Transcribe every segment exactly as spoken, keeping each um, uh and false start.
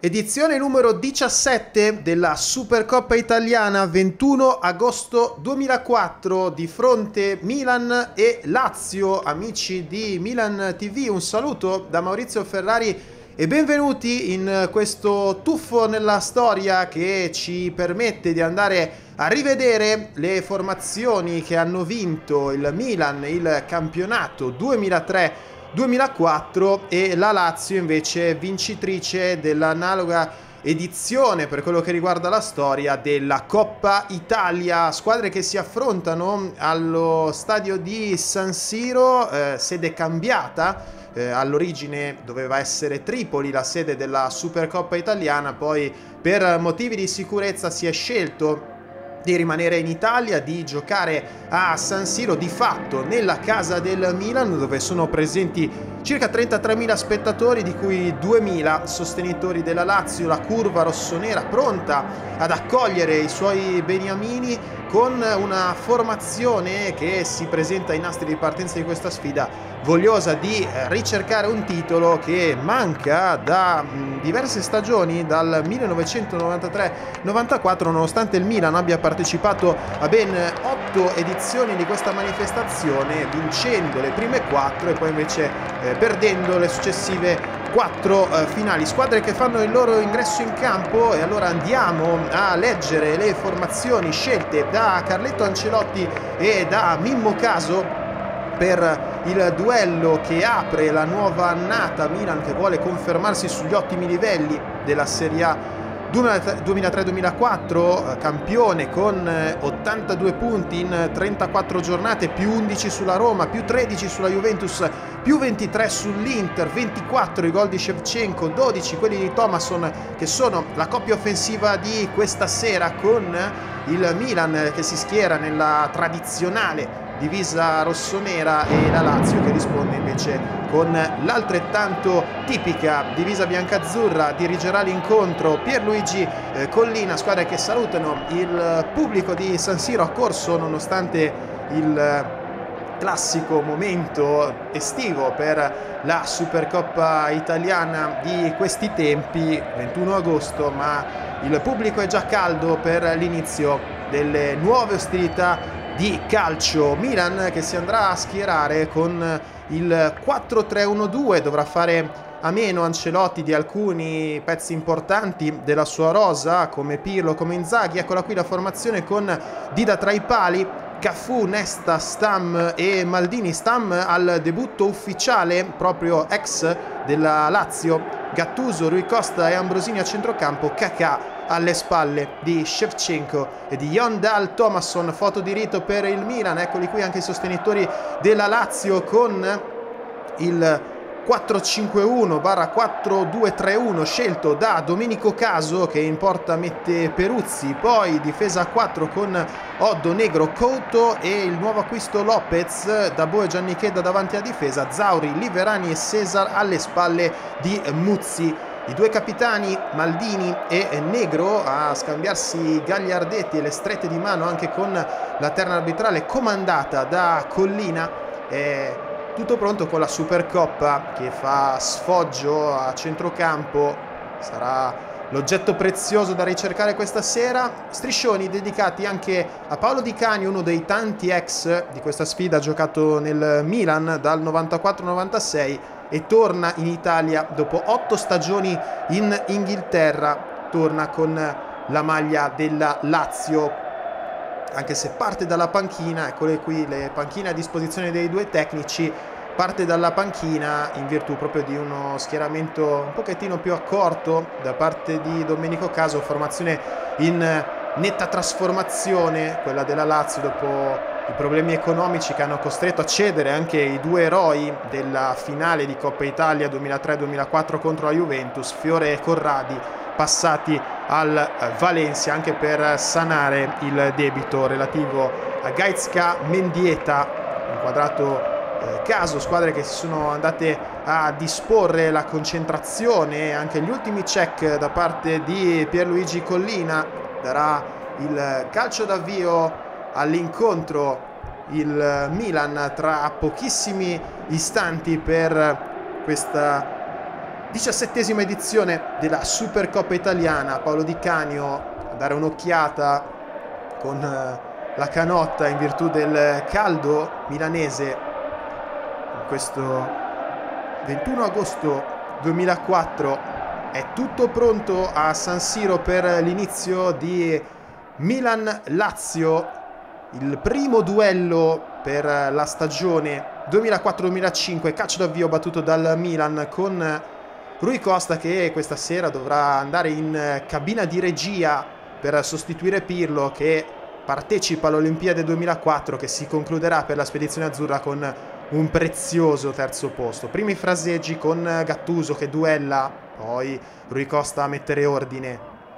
Edizione numero diciassette della Supercoppa Italiana, ventuno agosto duemilaquattro, di fronte Milan e Lazio. Amici di Milan T V, un saluto da Maurizio Ferrari e benvenuti in questo tuffo nella storia che ci permette di andare a rivedere le formazioni che hanno vinto il Milan il campionato duemilatré duemilaquattro e la Lazio invece vincitrice dell'analoga edizione per quello che riguarda la storia della Coppa Italia. Squadre che si affrontano allo stadio di San Siro, eh, sede cambiata. Eh, all'origine doveva essere Tripoli la sede della Supercoppa Italiana, poi per motivi di sicurezza si è scelto di rimanere in Italia, di giocare a San Siro, di fatto nella casa del Milan, dove sono presenti circa trentatremila spettatori, di cui duemila sostenitori della Lazio. La curva rossonera pronta ad accogliere i suoi beniamini, con una formazione che si presenta ai nastri di partenza di questa sfida, vogliosa di ricercare un titolo che manca da diverse stagioni, dal millenovecentonovantatré novantaquattro, nonostante il Milan abbia partecipato a ben otto edizioni di questa manifestazione, vincendo le prime quattro e poi invece eh, perdendo le successive quattro eh, finali. Squadre che fanno il loro ingresso in campo, e allora andiamo a leggere le formazioni scelte da Carletto Ancelotti e da Mimmo Caso per il duello che apre la nuova annata. Milan che vuole confermarsi sugli ottimi livelli della Serie A duemilatré duemilaquattro, campione con ottantadue punti in trentaquattro giornate, più undici sulla Roma, più tredici sulla Juventus, più ventitré sull'Inter, ventiquattro i gol di Shevchenko, dodici quelli di Thomasson, che sono la coppia offensiva di questa sera, con il Milan che si schiera nella tradizionale divisa rossonera e la Lazio che risponde invece con l'altrettanto tipica divisa biancazzurra. Dirigerà l'incontro Pierluigi eh, Collina. Squadre che salutano il pubblico di San Siro, accorso nonostante il classico momento estivo per la Supercoppa Italiana di questi tempi, ventuno agosto, ma il pubblico è già caldo per l'inizio delle nuove ostilità di calcio. Milan che si andrà a schierare con il quattro tre uno due, dovrà fare a meno Ancelotti di alcuni pezzi importanti della sua rosa, come Pirlo, come Inzaghi. Eccola qui la formazione con Dida tra i pali, Cafu, Nesta, Stam e Maldini. Stam al debutto ufficiale, proprio ex della Lazio, Gattuso, Rui Costa e Ambrosini a centrocampo, Kakà alle spalle di Shevchenko e di Yondal Thomasson. Foto di rito per il Milan, eccoli qui anche i sostenitori della Lazio con il quattro cinque uno quattro due tre uno scelto da Domenico Caso, che in porta mette Peruzzi, poi difesa a quattro con Oddo, Negro, Couto e il nuovo acquisto Lopez, Dabò e Giannichedda davanti a difesa, Zauri, Liverani e Cesar alle spalle di Muzzi. I due capitani Maldini e Negro a scambiarsi gagliardetti e le strette di mano anche con la terna arbitrale comandata da Collina. È tutto pronto con la Supercoppa che fa sfoggio a centrocampo. Sarà l'oggetto prezioso da ricercare questa sera. Striscioni dedicati anche a Paolo Di Canio, uno dei tanti ex di questa sfida, giocato nel Milan dal novantaquattro novantasei e torna in Italia dopo otto stagioni in Inghilterra. Torna con la maglia della Lazio, anche se parte dalla panchina. Eccole qui le panchine a disposizione dei due tecnici. Parte dalla panchina in virtù proprio di uno schieramento un pochettino più accorto da parte di Domenico Caso. Formazione in netta trasformazione, quella della Lazio, dopo i problemi economici che hanno costretto a cedere anche i due eroi della finale di Coppa Italia duemilatré duemilaquattro contro la Juventus, Fiore e Corradi, passati al Valencia anche per sanare il debito relativo a Gaizka Mendieta. Inquadrato eh, Caso, squadre che si sono andate a disporre la concentrazione, anche gli ultimi check da parte di Pierluigi Collina. Darà il calcio d'avvio all'incontro il Milan tra pochissimi istanti per questa diciassettesima edizione della Supercoppa italiana. Paolo Di Canio a dare un'occhiata con la canotta in virtù del caldo milanese in questo ventuno agosto duemilaquattro. È tutto pronto a San Siro per l'inizio di Milan-Lazio, il primo duello per la stagione duemilaquattro duemilacinque, calcio d'avvio battuto dal Milan con Rui Costa, che questa sera dovrà andare in cabina di regia per sostituire Pirlo, che partecipa all'Olimpiade duemilaquattro, che si concluderà per la spedizione azzurra con un prezioso terzo posto. Primi fraseggi con Gattuso che duella, poi Rui Costa a mettere ordine.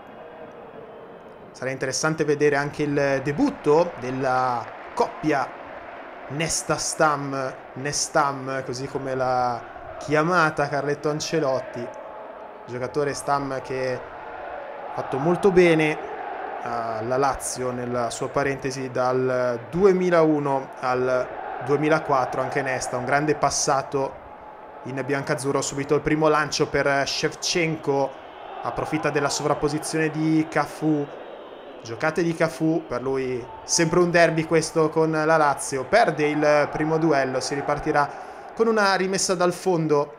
Sarà interessante vedere anche il debutto della coppia Nesta-Stam, Nestam, così come l'ha chiamata Carletto Ancelotti. Giocatore Stam che ha fatto molto bene alla Lazio nella sua parentesi dal duemilauno al duemilaquattro. Anche Nesta, un grande passato in biancazzurro. Subito il primo lancio per Shevchenko, approfitta della sovrapposizione di Cafu. Giocate di Cafu, per lui sempre un derby questo con la Lazio. Perde il primo duello, si ripartirà con una rimessa dal fondo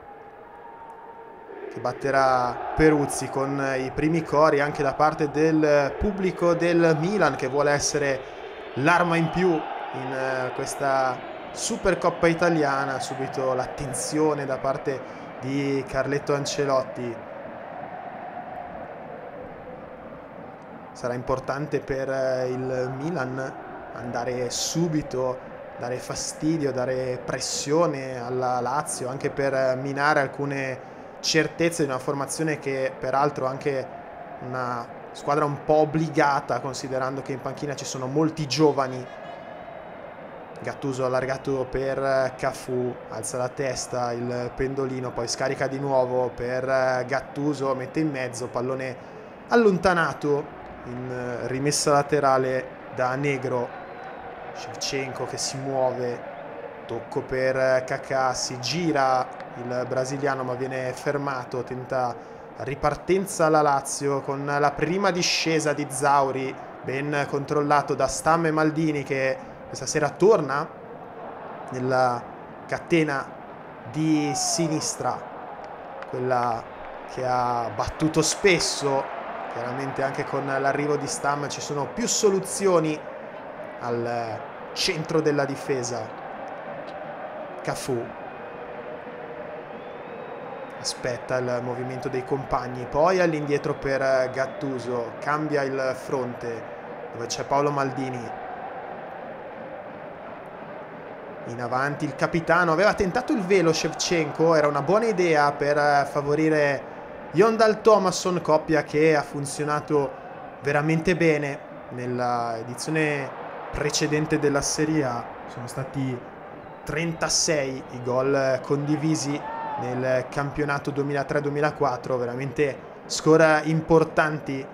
che batterà Peruzzi, con i primi cori anche da parte del pubblico del Milan, che vuole essere l'arma in più in questa Supercoppa italiana. Subito l'attenzione da parte di Carletto Ancelotti. Sarà importante per il Milan andare subito, dare fastidio, dare pressione alla Lazio, anche per minare alcune certezze di una formazione che peraltro è anche una squadra un po' obbligata, considerando che in panchina ci sono molti giovani. Gattuso allargato per Cafu, alza la testa, il pendolino, poi scarica di nuovo per Gattuso, mette in mezzo, pallone allontanato in rimessa laterale da Negro. Shevchenko che si muove, tocco per Kaká, si gira il brasiliano ma viene fermato. Tenta ripartenza la Lazio con la prima discesa di Zauri, ben controllato da Stam e Maldini, che questa sera torna nella catena di sinistra, quella che ha battuto spesso. Chiaramente anche con l'arrivo di Stam ci sono più soluzioni al centro della difesa. Cafu aspetta il movimento dei compagni, poi all'indietro per Gattuso, cambia il fronte dove c'è Paolo Maldini. In avanti il capitano, aveva tentato il velo Shevchenko, era una buona idea per favorire Jondal Thomasson, coppia che ha funzionato veramente bene nella edizione precedente della Serie A. Sono stati trentasei i gol condivisi nel campionato duemilatré duemilaquattro, veramente score importanti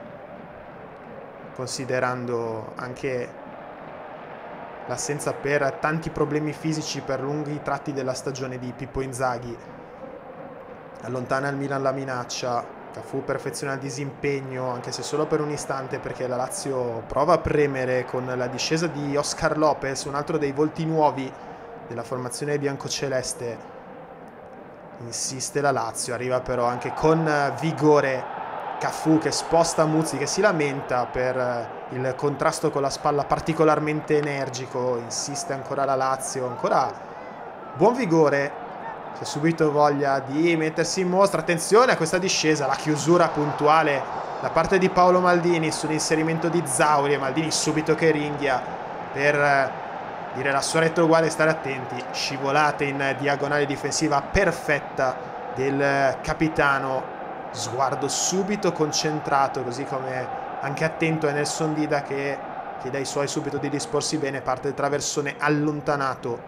considerando anche l'assenza per tanti problemi fisici per lunghi tratti della stagione di Pippo Inzaghi. Allontana il Milan la minaccia, Cafu perfeziona il disimpegno, anche se solo per un istante, perché la Lazio prova a premere con la discesa di Oscar Lopez, un altro dei volti nuovi della formazione biancoceleste. Insiste la Lazio, arriva però anche con vigore Cafu, che sposta Muzzi, che si lamenta per il contrasto con la spalla particolarmente energico. Insiste ancora la Lazio, ancora buon vigore, c'è subito voglia di mettersi in mostra. Attenzione a questa discesa, la chiusura puntuale da parte di Paolo Maldini sull'inserimento di Zauri, e Maldini subito che ringhia per dire la sua retroguardia e stare attenti. Scivolate in diagonale difensiva perfetta del capitano, sguardo subito concentrato, così come anche attento è Nelson Dida, che chiede ai suoi subito di disporsi bene. Parte il traversone allontanato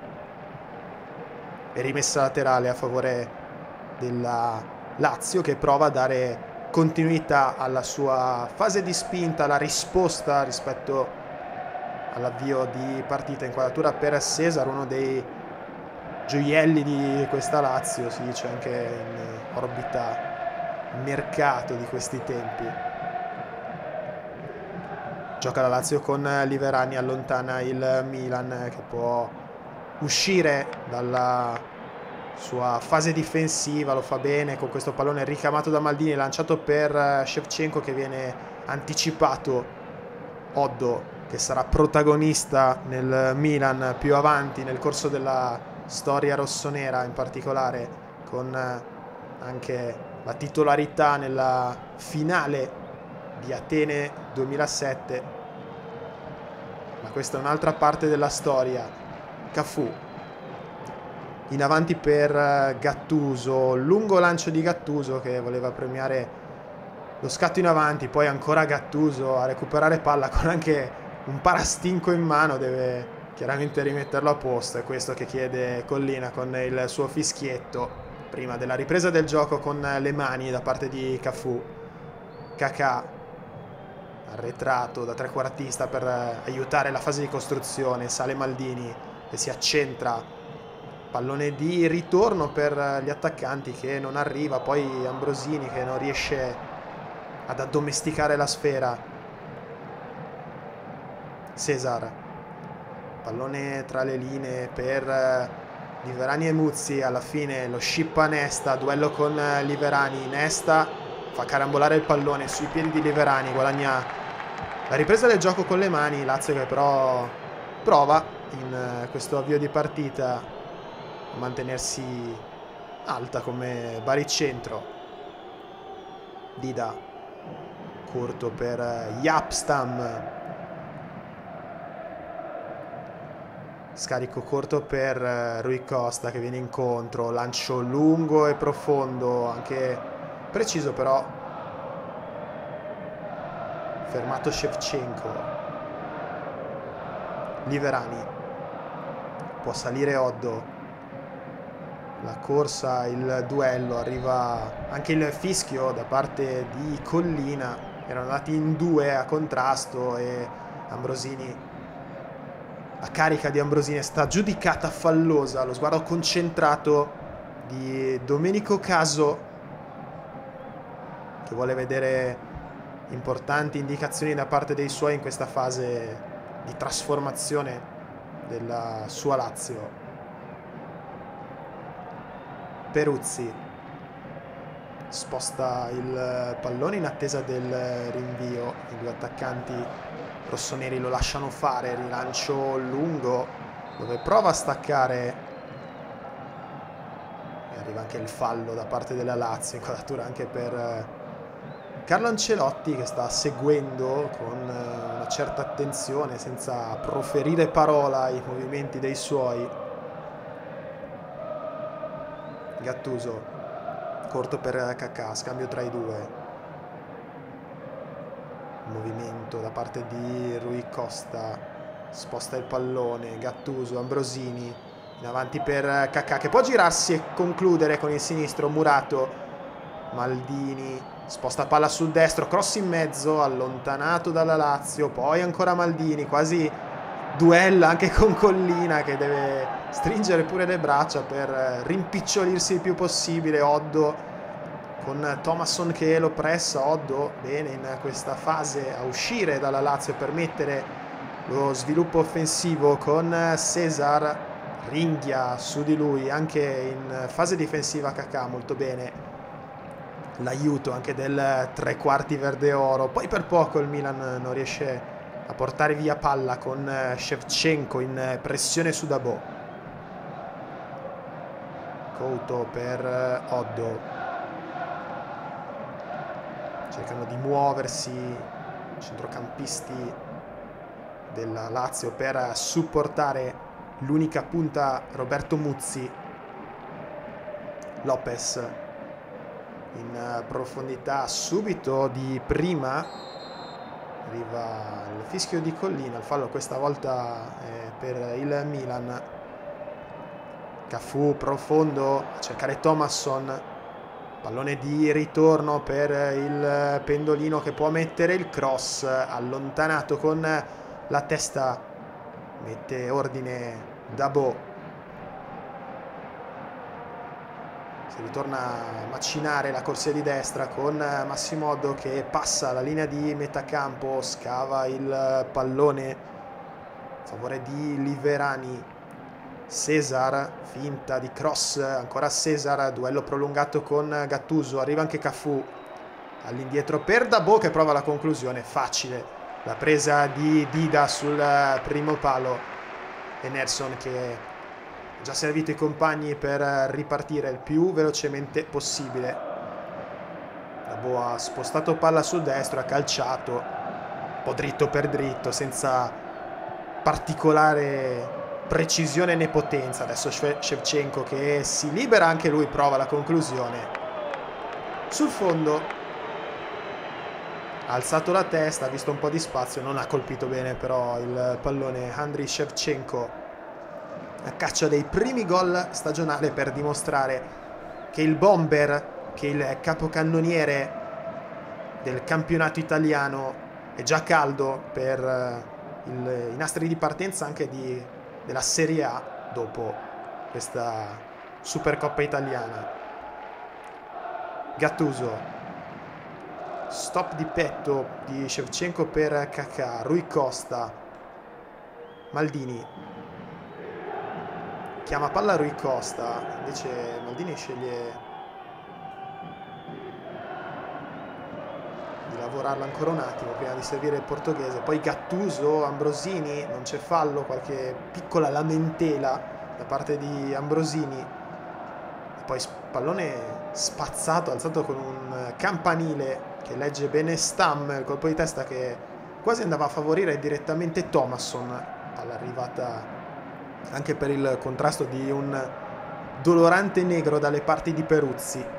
e rimessa laterale a favore della Lazio, che prova a dare continuità alla sua fase di spinta, la risposta rispetto all'avvio di partita. Inquadratura per Cesar, uno dei gioielli di questa Lazio, si dice anche in orbita mercato di questi tempi. Gioca la Lazio con Liverani, allontana il Milan che può uscire dalla sua fase difensiva, lo fa bene con questo pallone ricamato da Maldini, lanciato per Shevchenko che viene anticipato. Oddo che sarà protagonista nel Milan più avanti nel corso della storia rossonera, in particolare con anche la titolarità nella finale di Atene duemilasette. Ma questa è un'altra parte della storia. Cafu in avanti per Gattuso, lungo lancio di Gattuso che voleva premiare lo scatto in avanti, poi ancora Gattuso a recuperare palla con anche un parastinco in mano, deve chiaramente rimetterlo a posto. È questo che chiede Collina con il suo fischietto prima della ripresa del gioco con le mani da parte di Cafu. Kakà arretrato da trequartista per aiutare la fase di costruzione, sale Maldini e si accentra, pallone di ritorno per gli attaccanti che non arriva, poi Ambrosini che non riesce ad addomesticare la sfera. Cesar, pallone tra le linee per Liverani e Muzzi, alla fine lo scippa Nesta, duello con Liverani, Nesta fa carambolare il pallone sui piedi di Liverani, guadagna la ripresa del gioco con le mani. Lazio che però prova in questo avvio di partita a mantenersi alta come baricentro. Dida corto per Yapstam, scarico corto per Rui Costa che viene incontro, lancio lungo e profondo, anche preciso però fermato Shevchenko. Liverani, può salire Oddo, la corsa, il duello, arriva anche il fischio da parte di Collina. Erano andati in due a contrasto e Ambrosini, la carica di Ambrosini è stata giudicata fallosa. Lo sguardo concentrato di Domenico Caso che vuole vedere importanti indicazioni da parte dei suoi in questa fase di trasformazione della sua Lazio. Peruzzi sposta il pallone in attesa del rinvio, i due attaccanti rossoneri lo lasciano fare, rilancio lungo dove prova a staccare e arriva anche il fallo da parte della Lazio, inquadratura anche per Carlo Ancelotti che sta seguendo con una certa attenzione senza proferire parola i movimenti dei suoi. Gattuso corto per Kakà, scambio tra i due, movimento da parte di Rui Costa, sposta il pallone, Gattuso, Ambrosini in avanti per Kakà che può girarsi e concludere con il sinistro. Murato, Maldini sposta palla sul destro, cross in mezzo, allontanato dalla Lazio, poi ancora Maldini, quasi duella anche con Collina che deve stringere pure le braccia per rimpicciolirsi il più possibile. Oddo con Thomasson che lo pressa, Oddo bene in questa fase a uscire dalla Lazio e permettere lo sviluppo offensivo con Cesar, ringhia su di lui anche in fase difensiva Kakà, molto bene l'aiuto anche del tre quarti verde oro. Poi per poco il Milan non riesce a portare via palla con Shevchenko in pressione su Dabo. Couto per Oddo, cercano di muoversi i centrocampisti della Lazio per supportare l'unica punta Roberto Muzzi. Lopez in profondità subito di prima, arriva il fischio di Collina, il fallo questa volta è per il Milan. Cafu profondo a cercare Thomasson, pallone di ritorno per il pendolino che può mettere il cross, allontanato con la testa, mette ordine Dabo. Si ritorna a macinare la corsia di destra con Massimoddo che passa la linea di metà campo, scava il pallone a favore di Liverani. Cesar, finta di cross, ancora Cesar, duello prolungato con Gattuso, arriva anche Cafu all'indietro per Dabo che prova la conclusione, facile la presa di Dida sul primo palo e Nelson che ha già servito i compagni per ripartire il più velocemente possibile. Dabo ha spostato palla sul destro, ha calciato un po' dritto per dritto senza particolare precisione né potenza. Adesso Shevchenko che si libera anche lui, prova la conclusione sul fondo, ha alzato la testa, ha visto un po' di spazio, non ha colpito bene però il pallone Andriy Shevchenko a caccia dei primi gol stagionali per dimostrare che il bomber, che il capocannoniere del campionato italiano è già caldo per il, i nastri di partenza anche di della Serie A dopo questa Supercoppa italiana. Gattuso, stop di petto di Shevchenko per Kaká, Rui Costa, Maldini chiama palla Rui Costa, invece Maldini sceglie di lavorarla ancora un attimo prima di servire il portoghese. Poi Gattuso, Ambrosini, non c'è fallo, qualche piccola lamentela da parte di Ambrosini e poi pallone spazzato, alzato con un campanile che legge bene Stam, il colpo di testa che quasi andava a favorire direttamente Thomasson, palla arrivata anche per il contrasto di un dolorante negro dalle parti di Peruzzi.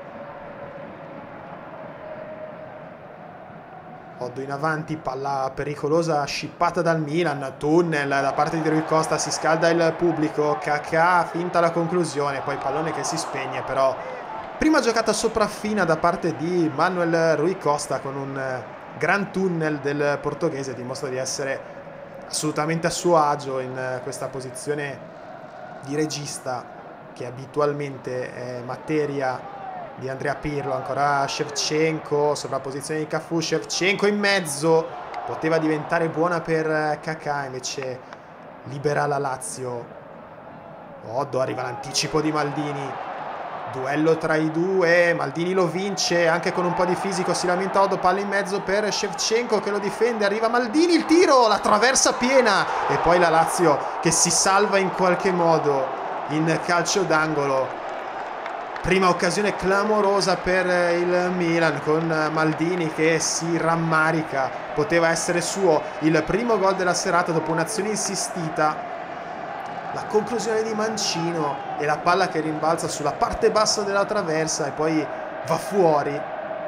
Oddo in avanti, palla pericolosa scippata dal Milan, tunnel da parte di Rui Costa, si scalda il pubblico, Kaká finta la conclusione, poi pallone che si spegne, però prima giocata sopraffina da parte di Manuel Rui Costa con un gran tunnel del portoghese, dimostra di essere assolutamente a suo agio in questa posizione di regista che abitualmente è materia di Andrea Pirlo. Ancora Shevchenko, sovrapposizione di Cafu, Shevchenko in mezzo, poteva diventare buona per Kaká, invece libera la Lazio. Oddo, arriva l'anticipo di Maldini, duello tra i due, Maldini lo vince anche con un po' di fisico, si lamenta Oddo, palla in mezzo per Shevchenko che lo difende, arriva Maldini, il tiro, la traversa piena e poi la Lazio che si salva in qualche modo in calcio d'angolo. Prima occasione clamorosa per il Milan con Maldini che si rammarica, poteva essere suo il primo gol della serata dopo un'azione insistita. La conclusione di Mancino e la palla che rimbalza sulla parte bassa della traversa e poi va fuori.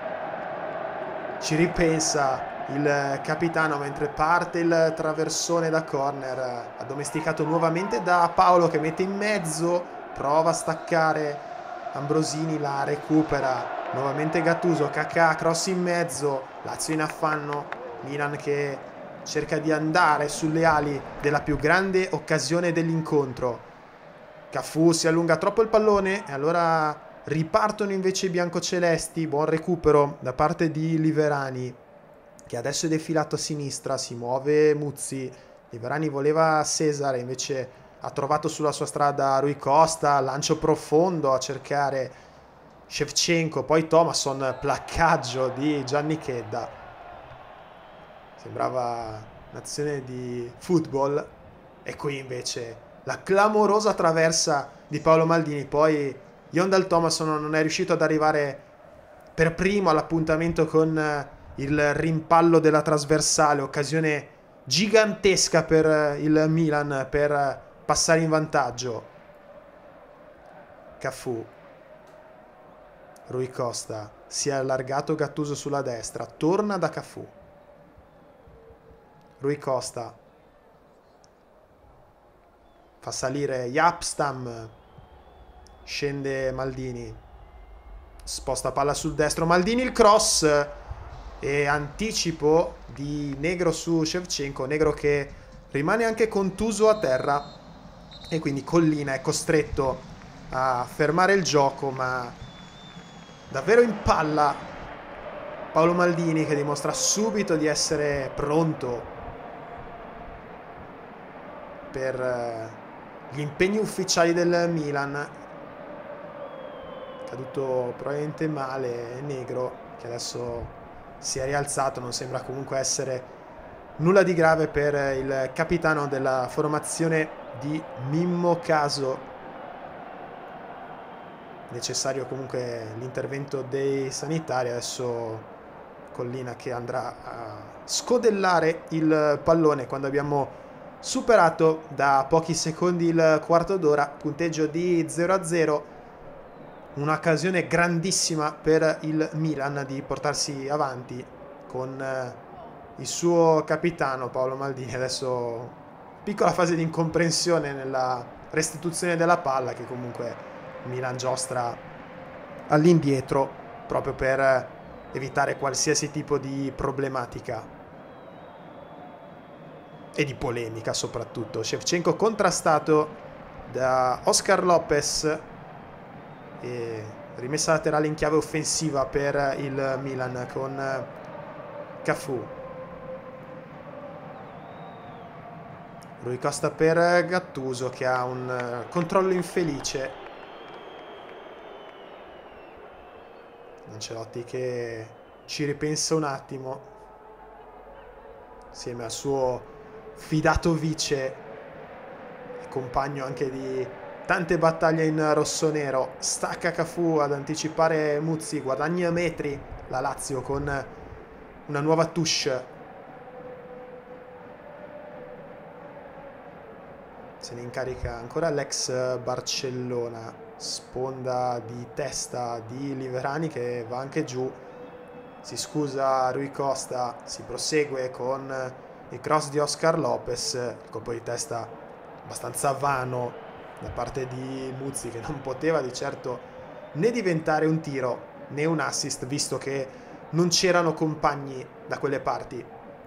Ci ripensa il capitano mentre parte il traversone da corner, addomesticato nuovamente da Paolo che mette in mezzo, prova a staccare Ambrosini, la recupera nuovamente Gattuso, Kaká, cross in mezzo, Lazio in affanno, Milan che cerca di andare sulle ali della più grande occasione dell'incontro. Cafu si allunga troppo il pallone e allora ripartono invece i biancocelesti. Buon recupero da parte di Liverani che adesso è defilato a sinistra, si muove Muzzi, Liverani voleva Cesar, invece ha trovato sulla sua strada Rui Costa, lancio profondo a cercare Shevchenko, poi Thomasson, placcaggio di Gianni Chedda. Sembrava un'azione di football e qui invece la clamorosa traversa di Paolo Maldini. Poi Yondal Thomasson non è riuscito ad arrivare per primo all'appuntamento con il rimpallo della trasversale, occasione gigantesca per il Milan per passare in vantaggio. Cafu, Rui Costa, si è allargato Gattuso sulla destra, torna da Cafu. Rui Costa fa salire Yapstam, scende Maldini, sposta palla sul destro, Maldini il cross e anticipo di Negro su Shevchenko, Negro che rimane anche contuso a terra e quindi Collina è costretto a fermare il gioco, ma davvero in palla Paolo Maldini, che dimostra subito di essere pronto per gli impegni ufficiali del Milan. Caduto probabilmente male Negro, che adesso si è rialzato, non sembra comunque essere nulla di grave per il capitano della formazione di Mimmo Caso. Necessario comunque l'intervento dei sanitari. Adesso Collina che andrà a scodellare il pallone quando abbiamo superato da pochi secondi il quarto d'ora. Punteggio di zero a zero. Un'occasione grandissima per il Milan di portarsi avanti con il suo capitano Paolo Maldini. Adesso piccola fase di incomprensione nella restituzione della palla, che comunque Milan giostra all'indietro proprio per evitare qualsiasi tipo di problematica e di polemica soprattutto. Shevchenko contrastato da Oscar Lopez e rimessa laterale in chiave offensiva per il Milan con Cafu. Rui Costa per Gattuso, che ha un controllo infelice. Ancelotti che ci ripensa un attimo insieme al suo fidato vice e compagno anche di tante battaglie in rossonero. Stacca Cafu ad anticipare Muzzi, guadagna metri la Lazio con una nuova touche. Se ne incarica ancora l'ex Barcellona. Sponda di testa di Liverani che va anche giù. Si scusa Rui Costa, si prosegue con il cross di Oscar Lopez. Il colpo di testa abbastanza vano da parte di Muzzi, che non poteva di certo né diventare un tiro né un assist, visto che non c'erano compagni da quelle parti.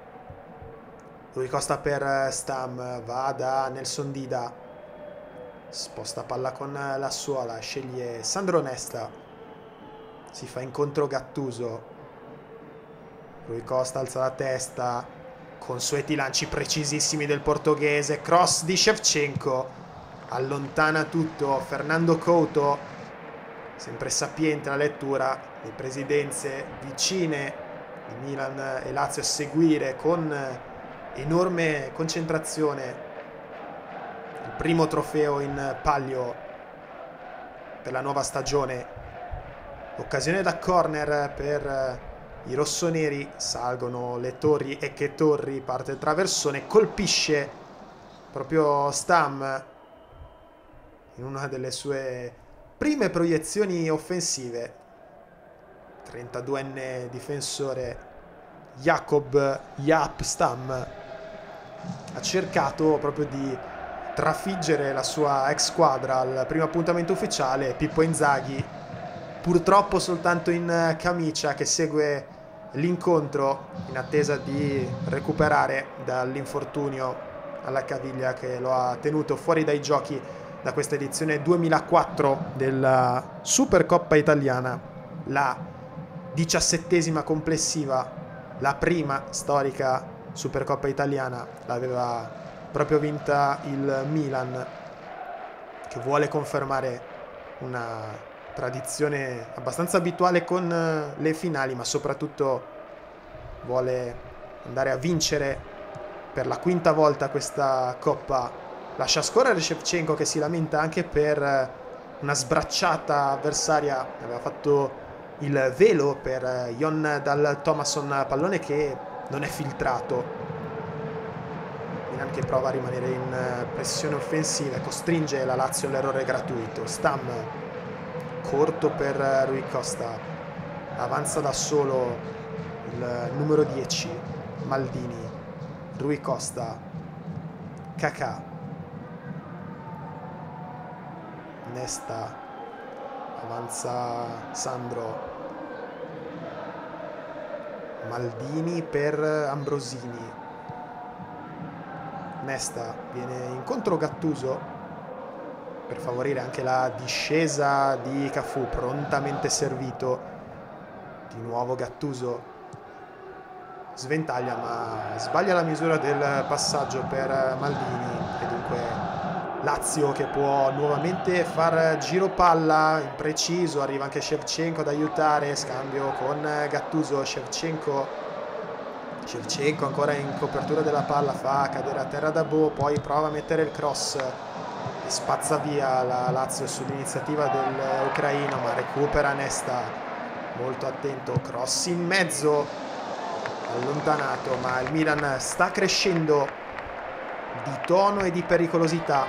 Rui Costa per Stam, va da Nelson Dida, sposta palla con la suola, sceglie Sandro Nesta, si fa incontro Gattuso. Rui Costa alza la testa, consueti lanci precisissimi del portoghese, cross di Shevchenko, allontana tutto Fernando Couto, sempre sapiente la lettura, le presidenze vicine di Milan e Lazio a seguire con enorme concentrazione il primo trofeo in palio per la nuova stagione. Occasione da corner per i rossoneri, salgono le torri e che torri, parte il traversone, colpisce proprio Stam in una delle sue prime proiezioni offensive. trentaduenne difensore Jakob Jaap Stam ha cercato proprio di trafiggere la sua ex squadra al primo appuntamento ufficiale. Pippo Inzaghi purtroppo soltanto in camicia, che segue l'incontro in attesa di recuperare dall'infortunio alla caviglia che lo ha tenuto fuori dai giochi da questa edizione duemilaquattro della Supercoppa Italiana, la diciassettesima complessiva, la prima storica Supercoppa Italiana. L'aveva proprio vinta il Milan, che vuole confermare una tradizione abbastanza abituale con le finali, ma soprattutto vuole andare a vincere per la quinta volta questa Coppa. Lascia scorrere Shevchenko, che si lamenta anche per una sbracciata avversaria. Aveva fatto il velo per Jon Dahl Tomasson, pallone che non è filtrato. Milan che prova a rimanere in pressione offensiva e costringe la Lazio all'errore gratuito. Stam corto per Rui Costa, avanza da solo il numero dieci Maldini. Rui Costa, Kakà, Nesta, avanza Sandro, Maldini per Ambrosini. Nesta viene incontro Gattuso, per favorire anche la discesa di Cafu, prontamente servito. Di nuovo Gattuso sventaglia, ma sbaglia la misura del passaggio per Maldini, e dunque Lazio che può nuovamente far giro palla impreciso. Arriva anche Shevchenko ad aiutare, scambio con Gattuso. Shevchenko Shevchenko ancora in copertura della palla, fa cadere a terra Dabo, poi prova a mettere il cross e spazza via la Lazio sull'iniziativa dell'ucraino, ma recupera Nesta, molto attento, cross in mezzo, allontanato, ma il Milan sta crescendo di tono e di pericolosità.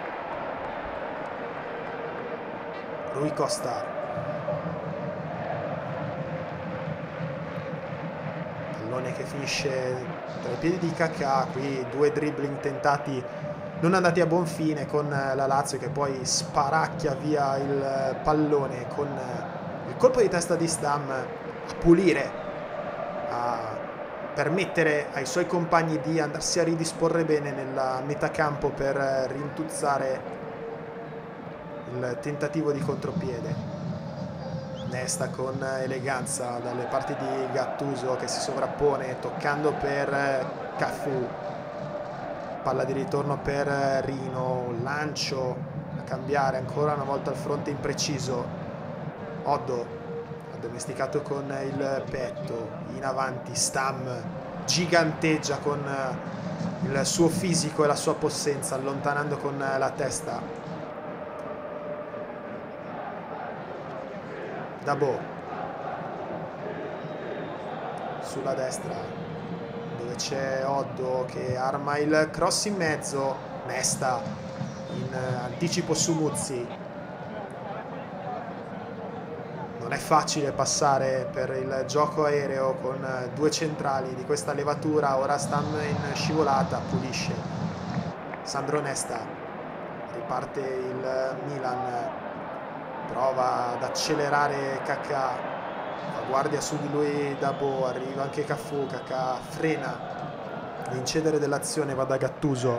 Rui Costa, pallone che finisce tra i piedi di Kaká. Qui due dribbling tentati non andati a buon fine, con la Lazio che poi sparacchia via il pallone con il colpo di testa di Stam a pulire, a permettere ai suoi compagni di andarsi a ridisporre bene nella metà campo per rintuzzare il tentativo di contropiede. Nesta con eleganza dalle parti di Gattuso che si sovrappone, toccando per Cafu, palla di ritorno per Rino, lancio a cambiare ancora una volta al fronte impreciso. Oddo addomesticato con il petto, in avanti Stam giganteggia con il suo fisico e la sua possenza, allontanando con la testa. Dabo sulla destra, dove c'è Oddo che arma il cross in mezzo. Nesta in anticipo su Muzzi. Non è facile passare per il gioco aereo con due centrali di questa levatura. Ora stanno in scivolata, pulisce Sandro Nesta, riparte il Milan, prova ad accelerare Kaká, fa guardia su di lui Dabo, arriva anche Cafu, Kaká frena l'incedere dell'azione, va da Gattuso.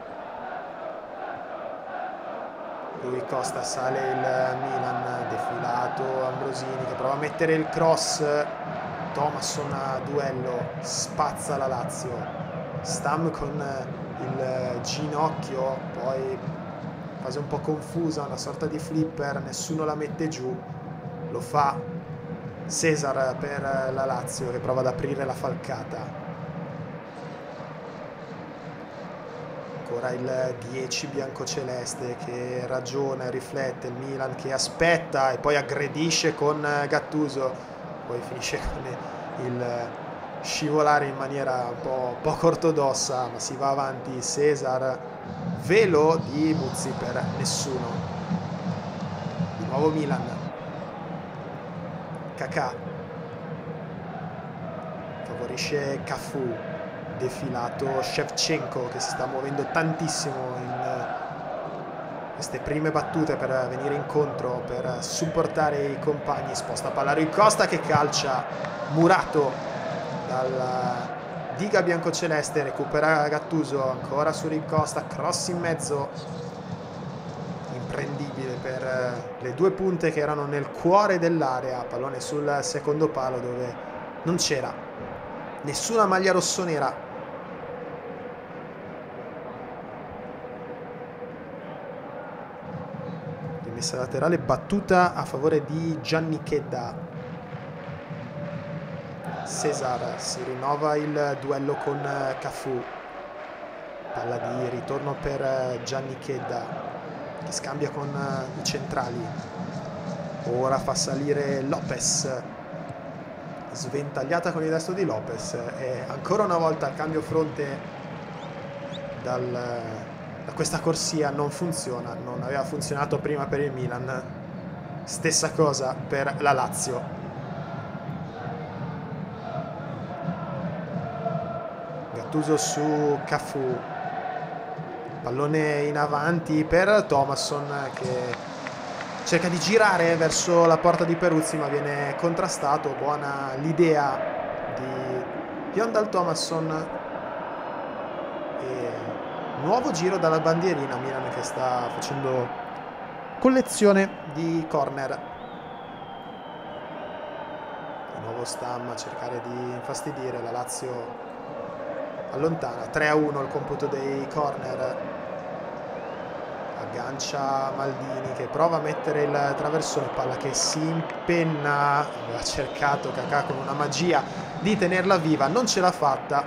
Rui Costa, sale il Milan, defilato Ambrosini che prova a mettere il cross, Thomasson a duello, spazza la Lazio, Stam con il ginocchio, poi fase un po' confusa, una sorta di flipper, nessuno la mette giù, lo fa Cesar per la Lazio che prova ad aprire la falcata. Ancora il dieci biancoceleste che ragiona e riflette, il Milan che aspetta e poi aggredisce con Gattuso, poi finisce con il scivolare in maniera un po' poco ortodossa, ma si va avanti. Cesar, velo di Muzzi per nessuno. Di nuovo Milan. Kaká favorisce Cafu, defilato Shevchenko che si sta muovendo tantissimo in queste prime battute per venire incontro, per supportare i compagni. Sposta palla Rui Costa che calcia murato dalla diga biancoceleste, recupera Gattuso, ancora su Rui Costa, cross in mezzo, imprendibile per le due punte che erano nel cuore dell'area, pallone sul secondo palo dove non c'era nessuna maglia rossonera. Rimessa laterale battuta a favore di Gianni Chedda. Cesar, si rinnova il duello con Cafu, palla di ritorno per Gianni Chedda che scambia con i centrali, ora fa salire Lopez, sventagliata con il destro di Lopez e ancora una volta il cambio fronte dal, da questa corsia non funziona, non aveva funzionato prima per il Milan, stessa cosa per la Lazio. Gattuso su Cafu, pallone in avanti per Thomasson che cerca di girare verso la porta di Peruzzi ma viene contrastato. Buona l'idea di Yondal Thomasson e nuovo giro dalla bandierina. Milan che sta facendo collezione di corner. Di nuovo Stam a cercare di infastidire, la Lazio allontana. Tre a uno il computo dei corner. Aggancia Maldini che prova a mettere il traversone, palla che si impenna, aveva cercato Kakà con una magia di tenerla viva, non ce l'ha fatta.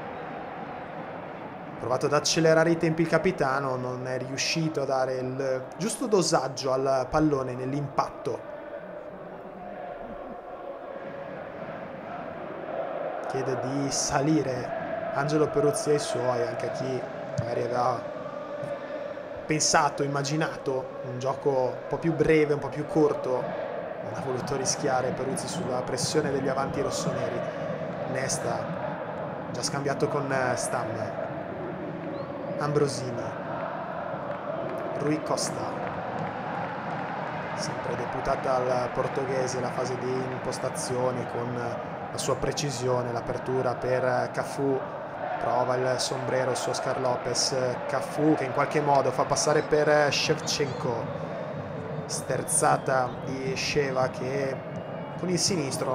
Ha provato ad accelerare i tempi il capitano, non è riuscito a dare il giusto dosaggio al pallone nell'impatto. Chiede di salire Angelo Peruzzi ai suoi, anche a chi magari aveva pensato, immaginato un gioco un po' più breve, un po' più corto, non ha voluto rischiare Peruzzi sulla pressione degli avanti rossoneri. Nesta già scambiato con Stam. Ambrosini, Rui Costa, sempre deputata al portoghese la fase di impostazione con la sua precisione, l'apertura per Cafu. Prova il sombrero su Oscar Lopez. Cafu che in qualche modo fa passare per Shevchenko. Sterzata di Sheva che con il sinistro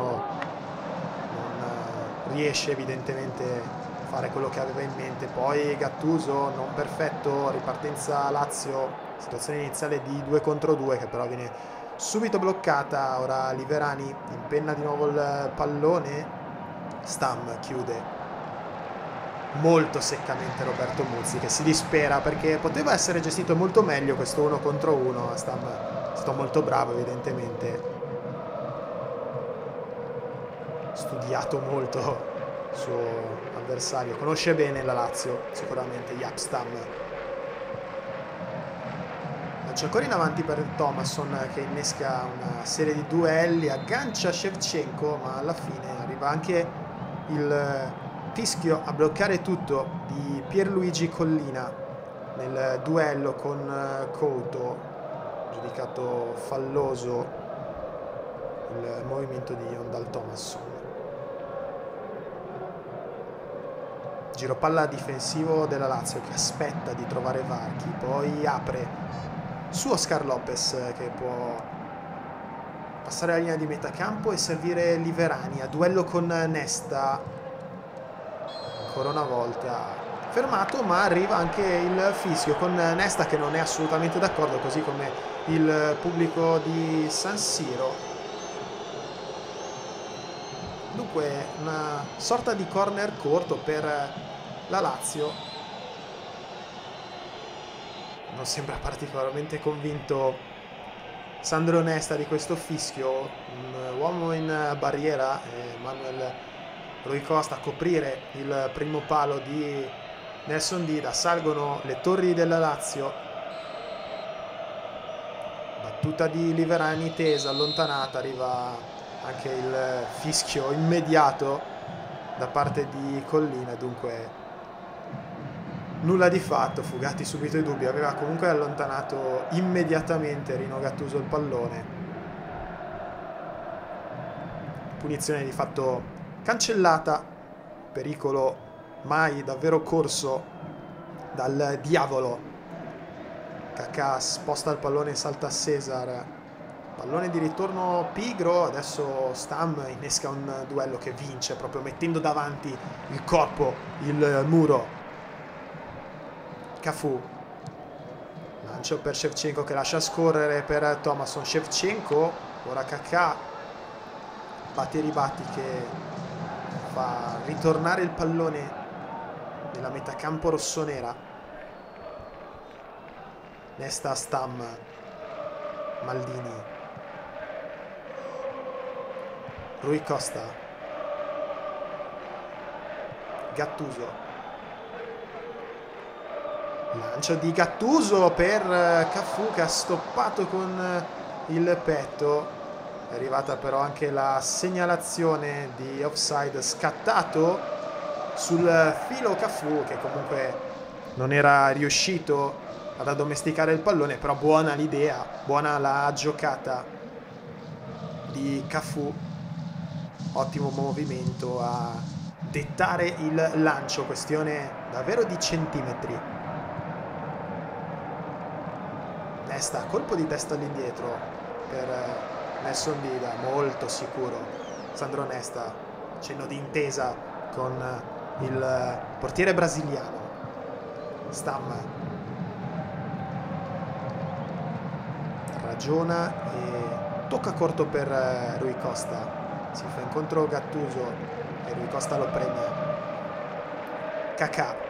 non riesce evidentemente a fare quello che aveva in mente. Poi Gattuso non perfetto, ripartenza Lazio, situazione iniziale di due contro due che però viene subito bloccata. Ora Liverani impenna di nuovo il pallone. Stam chiude molto seccamente Roberto Muzzi, che si dispera perché poteva essere gestito molto meglio questo uno contro uno. Stam è stato molto bravo, evidentemente studiato molto il suo avversario, conosce bene la Lazio sicuramente. Jaap Stam lancia ancora in avanti per Thomasson che innesca una serie di duelli, aggancia Shevchenko, ma alla fine arriva anche il fischio a bloccare tutto di Pierluigi Collina nel duello con Couto, giudicato falloso il movimento di Jondal Thomasson. Giro palla difensivo della Lazio che aspetta di trovare varchi, poi apre su Oscar Lopez che può passare la linea di metà campo e servire Liverani a duello con Nesta. Ancora una volta fermato, ma arriva anche il fischio con Nesta che non è assolutamente d'accordo, così come il pubblico di San Siro. Dunque una sorta di corner corto per la Lazio. Non sembra particolarmente convinto Sandro Nesta di questo fischio. Un uomo in barriera, Manuel Rui Costa a coprire il primo palo di Nelson Dida. Salgono le torri della Lazio. Battuta di Liverani tesa, allontanata. Arriva anche il fischio immediato da parte di Collina. Dunque nulla di fatto, fugati subito i dubbi. Aveva comunque allontanato immediatamente Rino Gattuso il pallone. Punizione di fatto cancellata, pericolo mai davvero corso dal diavolo. Kakà sposta il pallone e salta a Cesar, pallone di ritorno pigro. Adesso Stam innesca un duello che vince proprio mettendo davanti il corpo, il muro. Cafu, lancio per Shevchenko che lascia scorrere per Thomasson. Shevchenko, ora Kakà, batti e ribatti che fa ritornare il pallone nella metà campo rossonera. Nesta Stam, Maldini, Rui Costa, Gattuso, lancio di Gattuso per Cafu che ha stoppato con il petto. È arrivata però anche la segnalazione di offside, scattato sul filo Cafu che comunque non era riuscito ad addomesticare il pallone, però buona l'idea, buona la giocata di Cafu, ottimo movimento a dettare il lancio, questione davvero di centimetri. Nesta, colpo di testa all'indietro per Nelson Dida, molto sicuro Sandro Nesta, cenno di intesa con il portiere brasiliano. Stam ragiona e tocca corto per Rui Costa, si fa incontro Gattuso e Rui Costa lo premia. Kaká,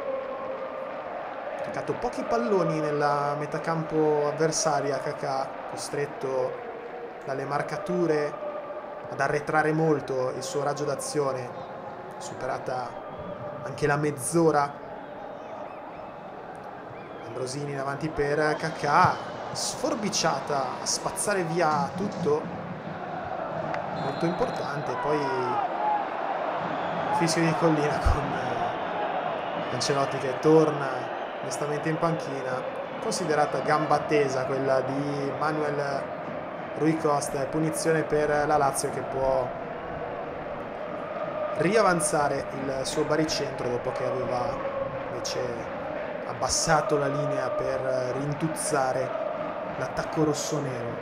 toccato pochi palloni nella metacampo avversaria. Kaká costretto dalle marcature ad arretrare molto il suo raggio d'azione, superata anche la mezz'ora. Ambrosini in avanti per Kaká, sforbiciata a spazzare via tutto, molto importante. Poi fischio di collina con Ancelotti che torna onestamente in panchina. Considerata gamba tesa quella di Manuel Rui Costa, e punizione per la Lazio che può riavanzare il suo baricentro dopo che aveva invece abbassato la linea per rintuzzare l'attacco rossonero.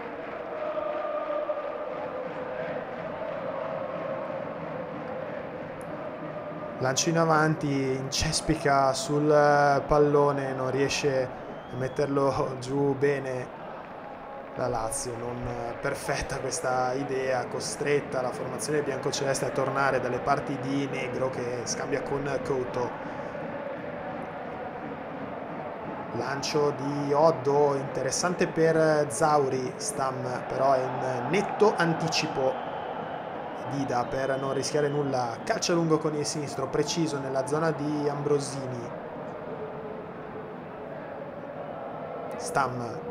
Lancio in avanti, incespica sul pallone, non riesce a metterlo giù bene la Lazio. Non perfetta questa idea, costretta la formazione biancoceleste a tornare dalle parti di Negro che scambia con Couto. Lancio di Oddo, interessante per Zauri. Stam però è in netto anticipo. Dida per non rischiare nulla, calcia lungo con il sinistro, preciso nella zona di Ambrosini. Stam,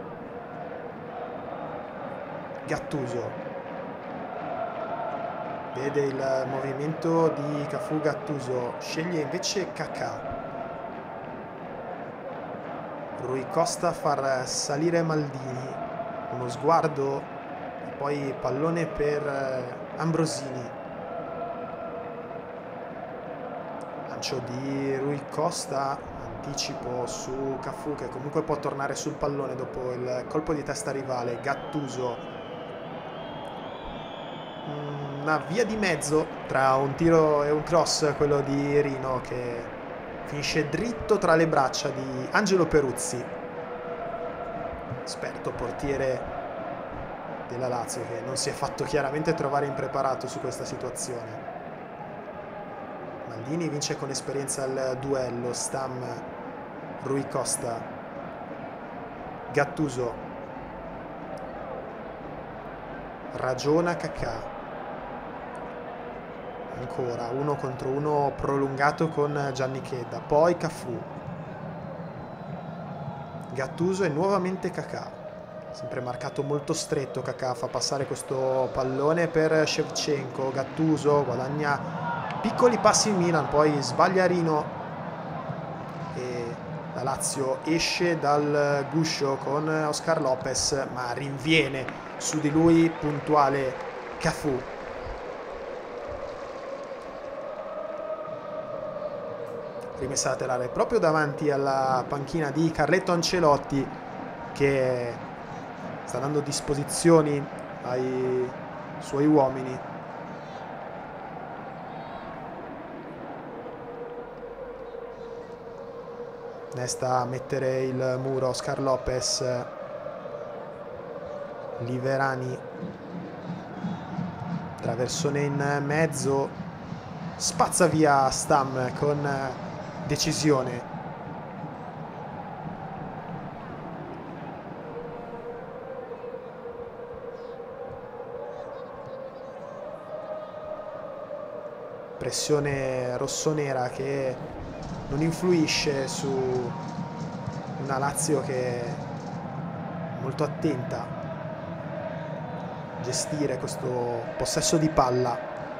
Gattuso, vede il movimento di Cafu. Gattuso sceglie invece Kaká. Rui Costa far salire Maldini, uno sguardo e poi pallone per Ambrosini. Lancio di Rui Costa, anticipo su Cafu che comunque può tornare sul pallone dopo il colpo di testa rivale. Gattuso, una via di mezzo tra un tiro e un cross, quello di Rino, che finisce dritto tra le braccia di Angelo Peruzzi, esperto portiere della Lazio, che non si è fatto chiaramente trovare impreparato su questa situazione. Maldini vince con esperienza il duello. Stam, Rui Costa, Gattuso, ragiona Kaká, ancora uno contro uno prolungato con Gianni Chedda, poi Cafu, Gattuso e nuovamente Kaká. Sempre marcato molto stretto. Kaká fa passare questo pallone per Shevchenko. Gattuso guadagna piccoli passi in Milan, poi sbaglia Rino e la Lazio esce dal guscio con Oscar Lopez, ma rinviene su di lui puntuale Cafu. Rimessa laterale proprio davanti alla panchina di Carletto Ancelotti, che sta dando disposizioni ai suoi uomini. Nesta a mettere il muro. Oscar Lopez, Liverani, traversone in mezzo, spazza via Stam con decisione. Pressione rossonera che non influisce su una Lazio che è molto attenta a gestire questo possesso di palla.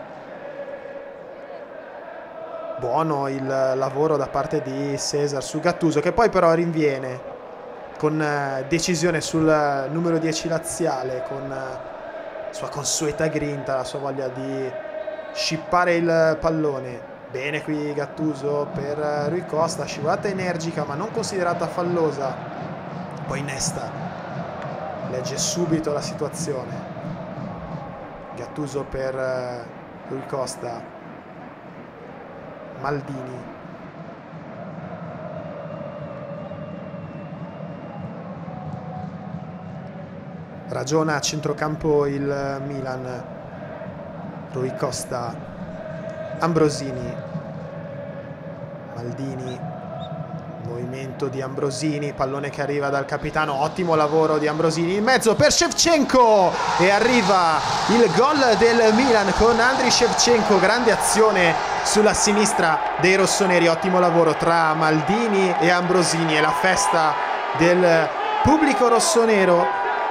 Buono il lavoro da parte di Cesar su Gattuso, che poi però rinviene con decisione sul numero dieci laziale, con la sua consueta grinta, la sua voglia di scippare il pallone. Bene qui Gattuso per Rui Costa, scivolata energica ma non considerata fallosa Poi Nesta legge subito la situazione. Gattuso per Rui Costa. Maldini. Ragiona a centrocampo il Milan. Rui Costa. Ambrosini. Maldini. Movimento di Ambrosini, pallone che arriva dal capitano, ottimo lavoro di Ambrosini in mezzo per Shevchenko e arriva il gol del Milan con Andriy Shevchenko, grande azione sulla sinistra dei rossoneri, ottimo lavoro tra Maldini e Ambrosini e la festa del pubblico rossonero.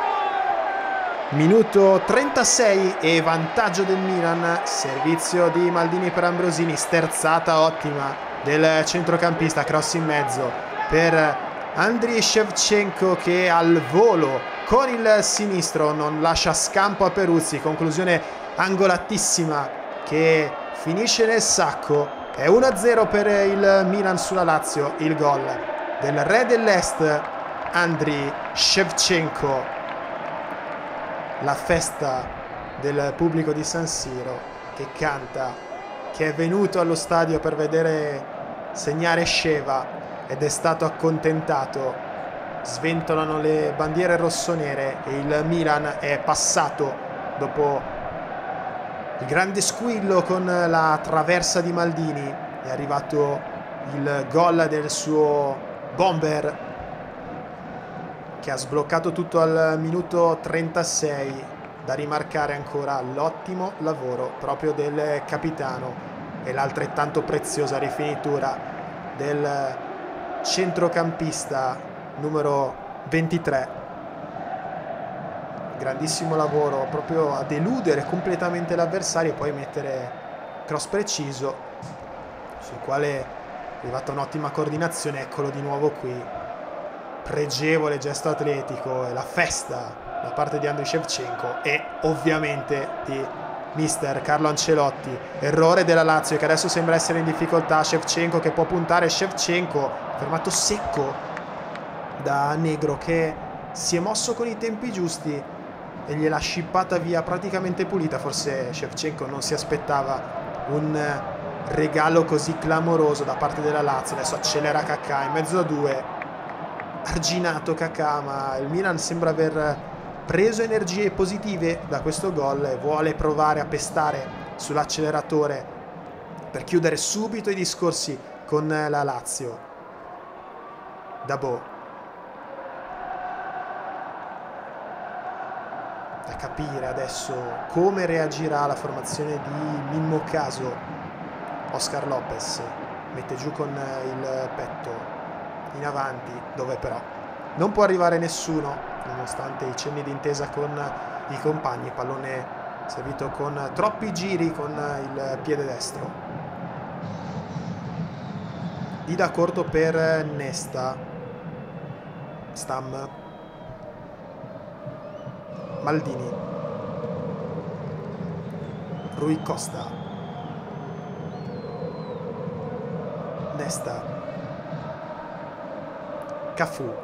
Minuto trentasei e vantaggio del Milan, servizio di Maldini per Ambrosini, sterzata ottima del centrocampista, cross in mezzo per Andriy Shevchenko che al volo con il sinistro non lascia scampo a Peruzzi, conclusione angolatissima che finisce nel sacco. È uno a zero per il Milan sulla Lazio, il gol del re dell'Est Andriy Shevchenko. La festa del pubblico di San Siro che canta, che è venuto allo stadio per vedere segnare Sheva ed è stato accontentato. Sventolano le bandiere rossonere e il Milan è passato dopo il grande squillo con la traversa di Maldini. È arrivato il gol del suo bomber che ha sbloccato tutto al minuto trentasei. Da rimarcare ancora l'ottimo lavoro proprio del capitano e l'altrettanto preziosa rifinitura del centrocampista numero ventitré. Grandissimo lavoro proprio a deludere completamente l'avversario e poi mettere cross preciso sul quale è arrivata un'ottima coordinazione. Eccolo di nuovo qui, pregevole gesto atletico e la festa da parte di Andriy Shevchenko e ovviamente di mister Carlo Ancelotti. Errore della Lazio che adesso sembra essere in difficoltà. Shevchenko che può puntare, Shevchenko fermato secco da Negro che si è mosso con i tempi giusti e gliel'ha scippata via praticamente pulita. Forse Shevchenko non si aspettava un regalo così clamoroso da parte della Lazio. Adesso accelera Kaká in mezzo a due, arginato Kaká, ma il Milan sembra aver preso energie positive da questo gol e vuole provare a pestare sull'acceleratore per chiudere subito i discorsi con la Lazio. Dabo, da capire adesso come reagirà la formazione di Mimmo Caso. Oscar Lopez mette giù con il petto in avanti, dove però non può arrivare nessuno nonostante i cenni d'intesa con i compagni. Pallone servito con troppi giri con il piede destro. Dida corto per Nesta. Stam. Maldini. Rui Costa. Nesta. Cafu.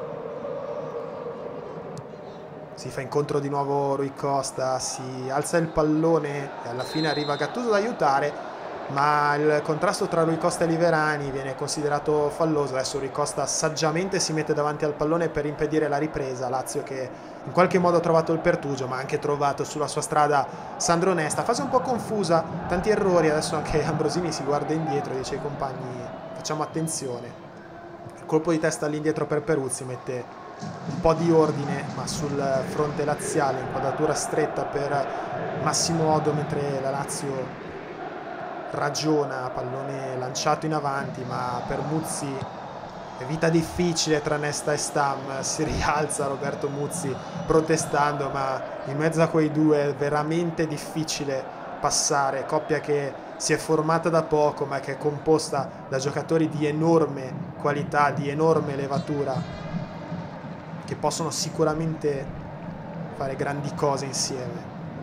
Si fa incontro di nuovo Rui Costa, si alza il pallone e alla fine arriva Gattuso ad aiutare, ma il contrasto tra Rui Costa e Liverani viene considerato falloso. Adesso Rui Costa saggiamente si mette davanti al pallone per impedire la ripresa. Lazio che in qualche modo ha trovato il pertugio, ma ha anche trovato sulla sua strada Sandro Nesta. Fase un po' confusa, tanti errori. Adesso anche Ambrosini si guarda indietro e dice ai compagni facciamo attenzione. Il colpo di testa all'indietro per Peruzzi mette un po' di ordine, ma sul fronte laziale inquadratura stretta per Massimo Odo mentre la Lazio ragiona. Pallone lanciato in avanti, ma per Muzzi è vita difficile tra Nesta e Stam. Si rialza Roberto Muzzi protestando, ma in mezzo a quei due è veramente difficile passare. Coppia che si è formata da poco, ma che è composta da giocatori di enorme qualità, di enorme levatura, che possono sicuramente fare grandi cose insieme.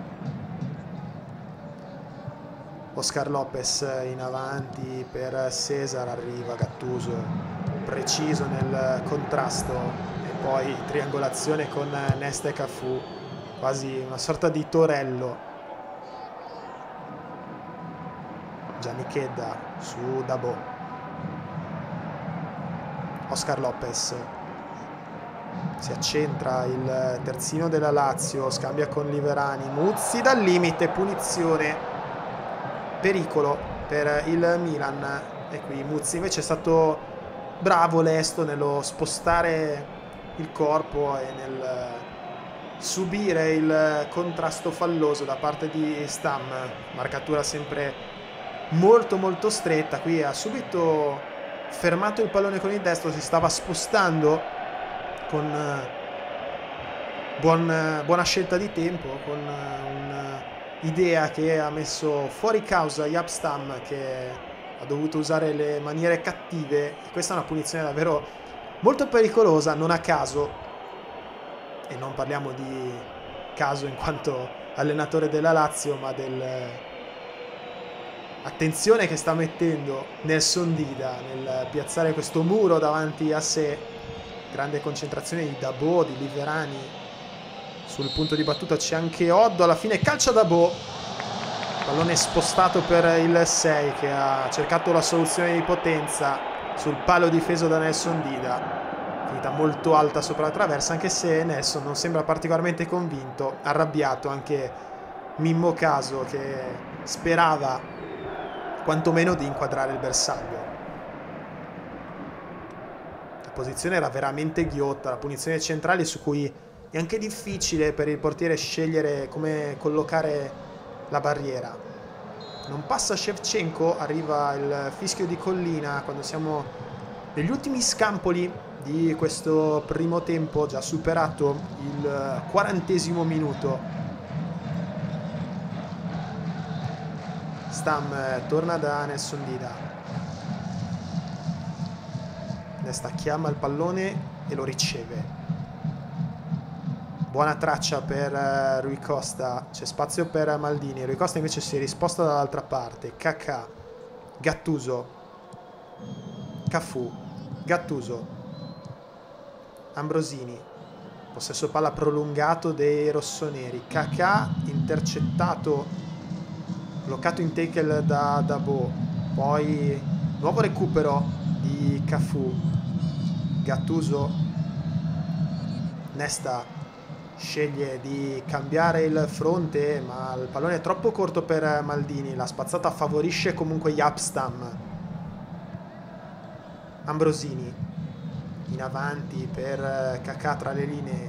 Oscar Lopez in avanti per Cesar, arriva Gattuso preciso nel contrasto e poi triangolazione con Nesta e Cafu, quasi una sorta di torello. Gianni Chedda su Dabo, Oscar Lopez, si accentra il terzino della Lazio, scambia con Liverani, Muzzi dal limite, punizione, pericolo per il Milan. E qui Muzzi invece è stato bravo, lesto nello spostare il corpo e nel subire il contrasto falloso da parte di Stam. Marcatura sempre molto molto stretta. Qui ha subito fermato il pallone con il destro, si stava spostando con buon, buona scelta di tempo, con un'idea che ha messo fuori causa Jaap Stam, che ha dovuto usare le maniere cattive. E questa è una punizione davvero molto pericolosa, non a caso, e non parliamo di caso in quanto allenatore della Lazio, ma del attenzione che sta mettendo Nelson Dida nel piazzare questo muro davanti a sé. Grande concentrazione di Dabo, di Liverani. Sul punto di battuta c'è anche Oddo, alla fine calcia Dabo, pallone spostato per il sei, che ha cercato la soluzione di potenza sul palo difeso da Nelson Dida, finita molto alta sopra la traversa, anche se Nelson non sembra particolarmente convinto. Arrabbiato anche Mimmo Caso, che sperava quantomeno di inquadrare il bersaglio. La posizione era veramente ghiotta, la punizione centrale su cui è anche difficile per il portiere scegliere come collocare la barriera. Non passa Shevchenko, arriva il fischio di Collina quando siamo negli ultimi scampoli di questo primo tempo, già superato il quarantesimo minuto. Stam torna da Nelson Dida, Nesta chiama il pallone e lo riceve. Buona traccia per Rui Costa, c'è spazio per Maldini. Rui Costa invece si è risposta dall'altra parte. Kakà, Gattuso, Cafu, Gattuso, Ambrosini, possesso palla prolungato dei rossoneri. Kakà intercettato, bloccato in tackle da Dabo, poi nuovo recupero di Cafu. Gattuso, Nesta sceglie di cambiare il fronte, ma il pallone è troppo corto per Maldini, la spazzata favorisce comunque Jaap Stam. Ambrosini in avanti per Kakà tra le linee,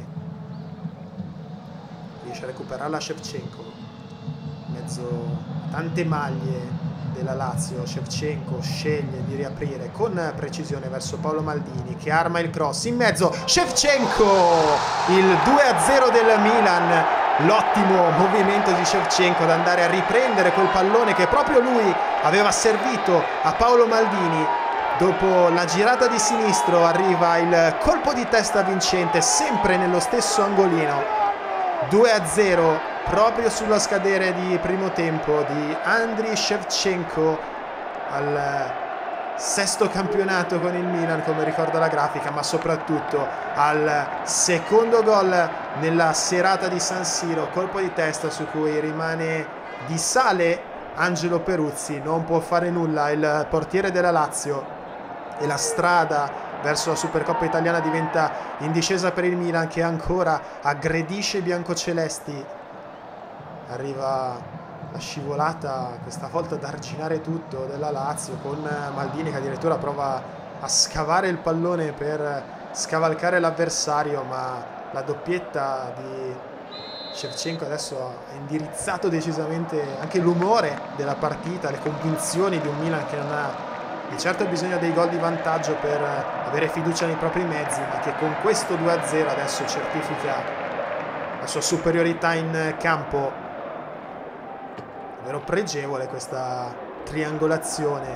riesce a recuperarla Shevchenko, in mezzo tante maglie della Lazio. Shevchenko sceglie di riaprire con precisione verso Paolo Maldini, che arma il cross in mezzo. Shevchenko, il due a zero del Milan. L'ottimo movimento di Shevchenko ad andare a riprendere quel pallone che proprio lui aveva servito a Paolo Maldini. Dopo la girata di sinistro arriva il colpo di testa vincente, sempre nello stesso angolino. due a zero proprio sullo scadere di primo tempo di Andriy Shevchenko, al sesto campionato con il Milan, come ricorda la grafica, ma soprattutto al secondo gol nella serata di San Siro. Colpo di testa su cui rimane di sale Angelo Peruzzi, non può fare nulla il portiere della Lazio, e la strada verso la Supercoppa italiana diventa in discesa per il Milan, che ancora aggredisce i biancocelesti. Arriva la scivolata, questa volta ad arginare tutto, della Lazio, con Maldini che addirittura prova a scavare il pallone per scavalcare l'avversario, ma la doppietta di Shevchenko adesso ha indirizzato decisamente anche l'umore della partita, le convinzioni di un Milan che non ha di certo bisogno dei gol di vantaggio per avere fiducia nei propri mezzi, ma che con questo due a zero adesso certifica la sua superiorità in campo. Davvero pregevole questa triangolazione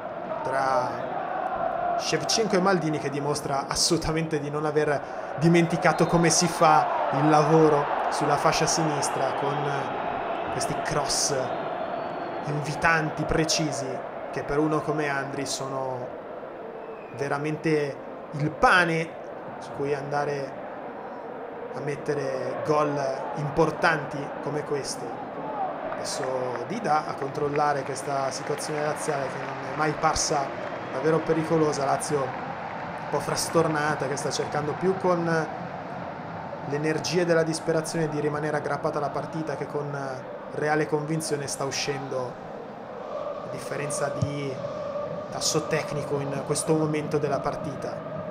tra Shevchenko e Maldini, che dimostra assolutamente di non aver dimenticato come si fa il lavoro sulla fascia sinistra, con questi cross invitanti, precisi, che per uno come Andriy sono veramente il pane su cui andare a mettere gol importanti come questo. Adesso Dida a controllare questa situazione laziale che non è mai parsa davvero pericolosa. Lazio un po' frastornata, che sta cercando più con le energie della disperazione di rimanere aggrappata alla partita che con reale convinzione sta uscendo, a differenza di tasso tecnico in questo momento della partita.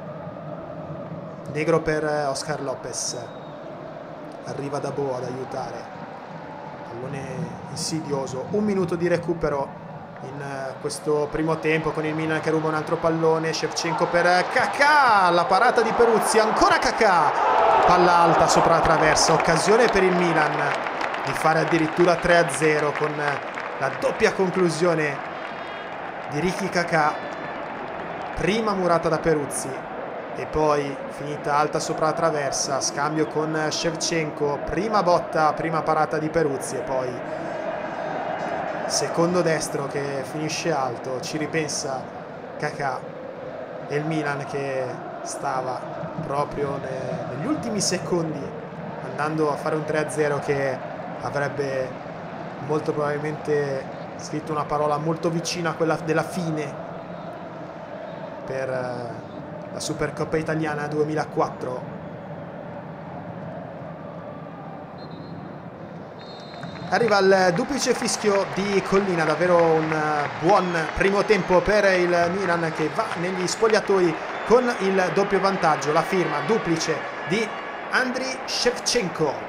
Negro per Oscar Lopez, arriva Dabo ad aiutare, pallone insidioso, un minuto di recupero in questo primo tempo con il Milan che ruba un altro pallone. Shevchenko per Kaká, la parata di Peruzzi, ancora Kaká, palla alta sopra la traversa, occasione per il Milan di fare addirittura tre a zero con la doppia conclusione di Ricky Kaká, prima murata da Peruzzi e poi finita alta sopra la traversa, scambio con Shevchenko, prima botta, prima parata di Peruzzi e poi secondo destro che finisce alto. Ci ripensa Kaká e il Milan che stava proprio ne, negli ultimi secondi andando a fare un tre a zero che avrebbe molto probabilmente scritto una parola molto vicina a quella della fine per la Supercoppa Italiana duemilaquattro. Arriva il duplice fischio di Collina, davvero un buon primo tempo per il Milan che va negli spogliatoi con il doppio vantaggio. La firma duplice di Andriy Shevchenko.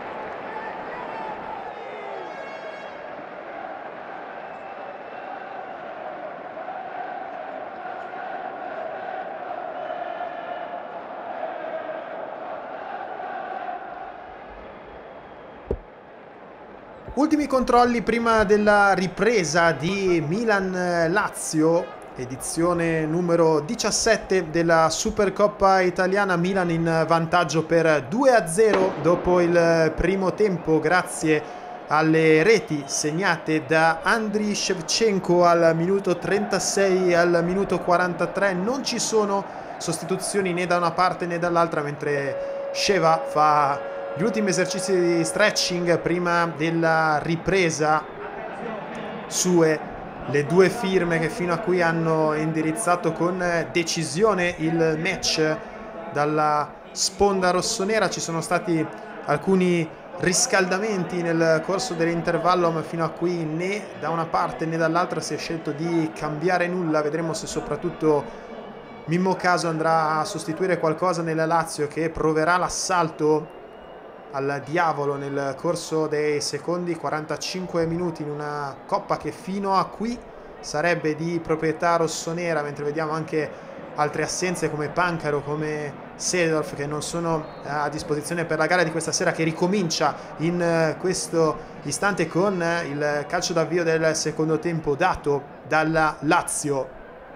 Ultimi controlli prima della ripresa di Milan-Lazio, edizione numero diciassette della Supercoppa Italiana. Milan in vantaggio per due a zero dopo il primo tempo grazie alle reti segnate da Andriy Shevchenko al minuto trentasei e al minuto quarantatré. Non ci sono sostituzioni né da una parte né dall'altra, mentre Sheva fa gli ultimi esercizi di stretching prima della ripresa. Sue le due firme che fino a qui hanno indirizzato con decisione il match dalla sponda rossonera. Ci sono stati alcuni riscaldamenti nel corso dell'intervallo, ma fino a qui né da una parte né dall'altra si è scelto di cambiare nulla. Vedremo se soprattutto Mimmo Caso andrà a sostituire qualcosa nella Lazio, che proverà l'assalto al diavolo nel corso dei secondi quarantacinque minuti in una coppa che fino a qui sarebbe di proprietà rossonera, mentre vediamo anche altre assenze come Pancaro, come Seedorf, che non sono a disposizione per la gara di questa sera, che ricomincia in questo istante con il calcio d'avvio del secondo tempo dato dalla Lazio,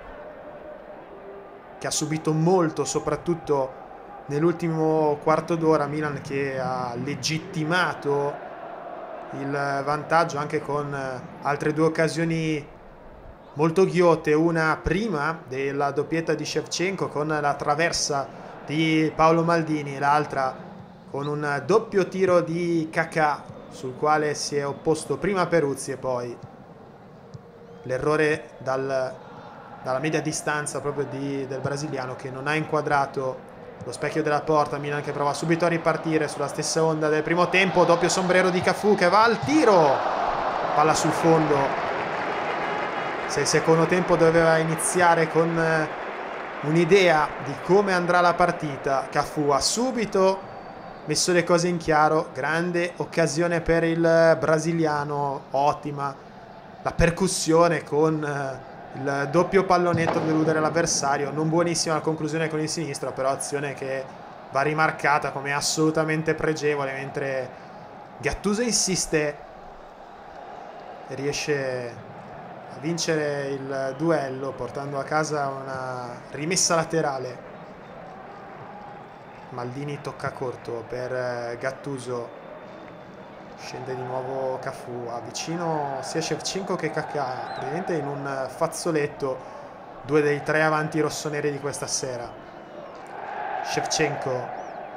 che ha subito molto soprattutto nell'ultimo quarto d'ora. Milan che ha legittimato il vantaggio anche con altre due occasioni molto ghiotte, una prima della doppietta di Shevchenko con la traversa di Paolo Maldini, l'altra con un doppio tiro di Kaká sul quale si è opposto prima Peruzzi e poi l'errore dal, dalla media distanza proprio di, del brasiliano, che non ha inquadrato lo specchio della porta. Milan che prova subito a ripartire sulla stessa onda del primo tempo, doppio sombrero di Cafu che va al tiro, palla sul fondo. Se il secondo tempo doveva iniziare con un'idea di come andrà la partita, Cafu ha subito messo le cose in chiaro. Grande occasione per il brasiliano, ottima la percussione con il doppio pallonetto per eludere l'avversario. Non buonissima la conclusione con il sinistro, però azione che va rimarcata come assolutamente pregevole, mentre Gattuso insiste e riesce a vincere il duello portando a casa una rimessa laterale. Maldini tocca corto per Gattuso, scende di nuovo Cafu, ha vicino sia Shevchenko che Kaká, praticamente in un fazzoletto due dei tre avanti rossoneri di questa sera. Shevchenko.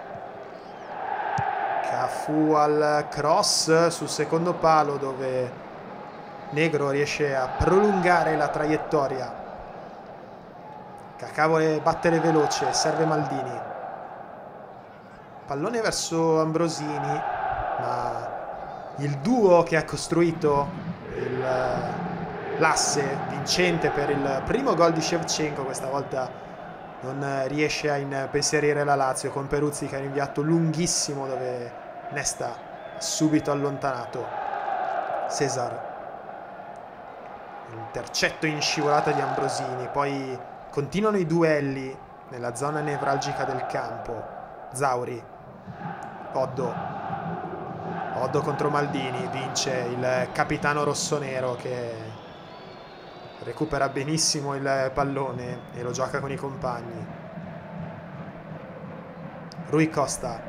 Cafu al cross sul secondo palo, dove Negro riesce a prolungare la traiettoria. Kaká vuole battere veloce, serve Maldini. Pallone verso Ambrosini, ma il duo che ha costruito l'asse vincente per il primo gol di Shevchenko questa volta non riesce a impensierire la Lazio, con Peruzzi che ha rinviato lunghissimo, dove Nesta ha subito allontanato. Cesar, intercetto in scivolata di Ambrosini, poi continuano i duelli nella zona nevralgica del campo. Zauri, Oddo, Oddo contro Maldini, vince il capitano rossonero, che recupera benissimo il pallone e lo gioca con i compagni. Rui Costa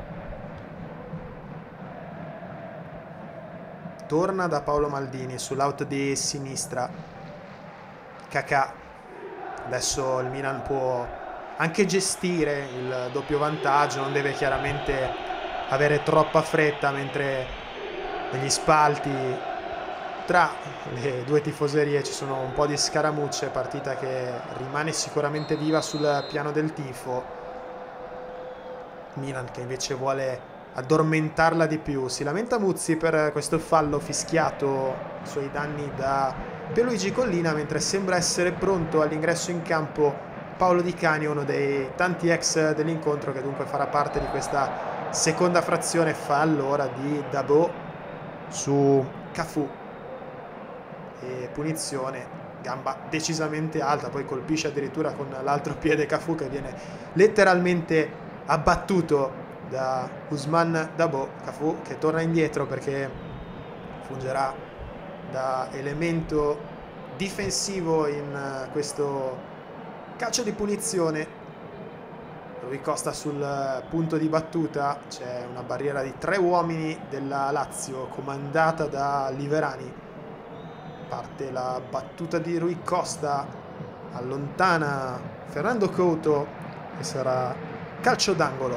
torna da Paolo Maldini sull'out di sinistra. Kaká. Adesso il Milan può anche gestire il doppio vantaggio, non deve chiaramente avere troppa fretta, mentre negli spalti tra le due tifoserie ci sono un po' di scaramucce, partita che rimane sicuramente viva sul piano del tifo. Milan che invece vuole addormentarla di più. Si lamenta Muzzi per questo fallo fischiato ai suoi danni da Pierluigi Collina, mentre sembra essere pronto all'ingresso in campo Paolo Di Canio, uno dei tanti ex dell'incontro, che dunque farà parte di questa seconda frazione. Fallo ora di Dabo su Cafu e punizione, gamba decisamente alta, poi colpisce addirittura con l'altro piede Cafu, che viene letteralmente abbattuto da Ousmane Dabo. Cafu che torna indietro perché fungerà da elemento difensivo in questo calcio di punizione. Rui Costa sul punto di battuta, c'è una barriera di tre uomini della Lazio comandata da Liverani. Parte la battuta di Rui Costa, allontana Fernando Couto e sarà calcio d'angolo.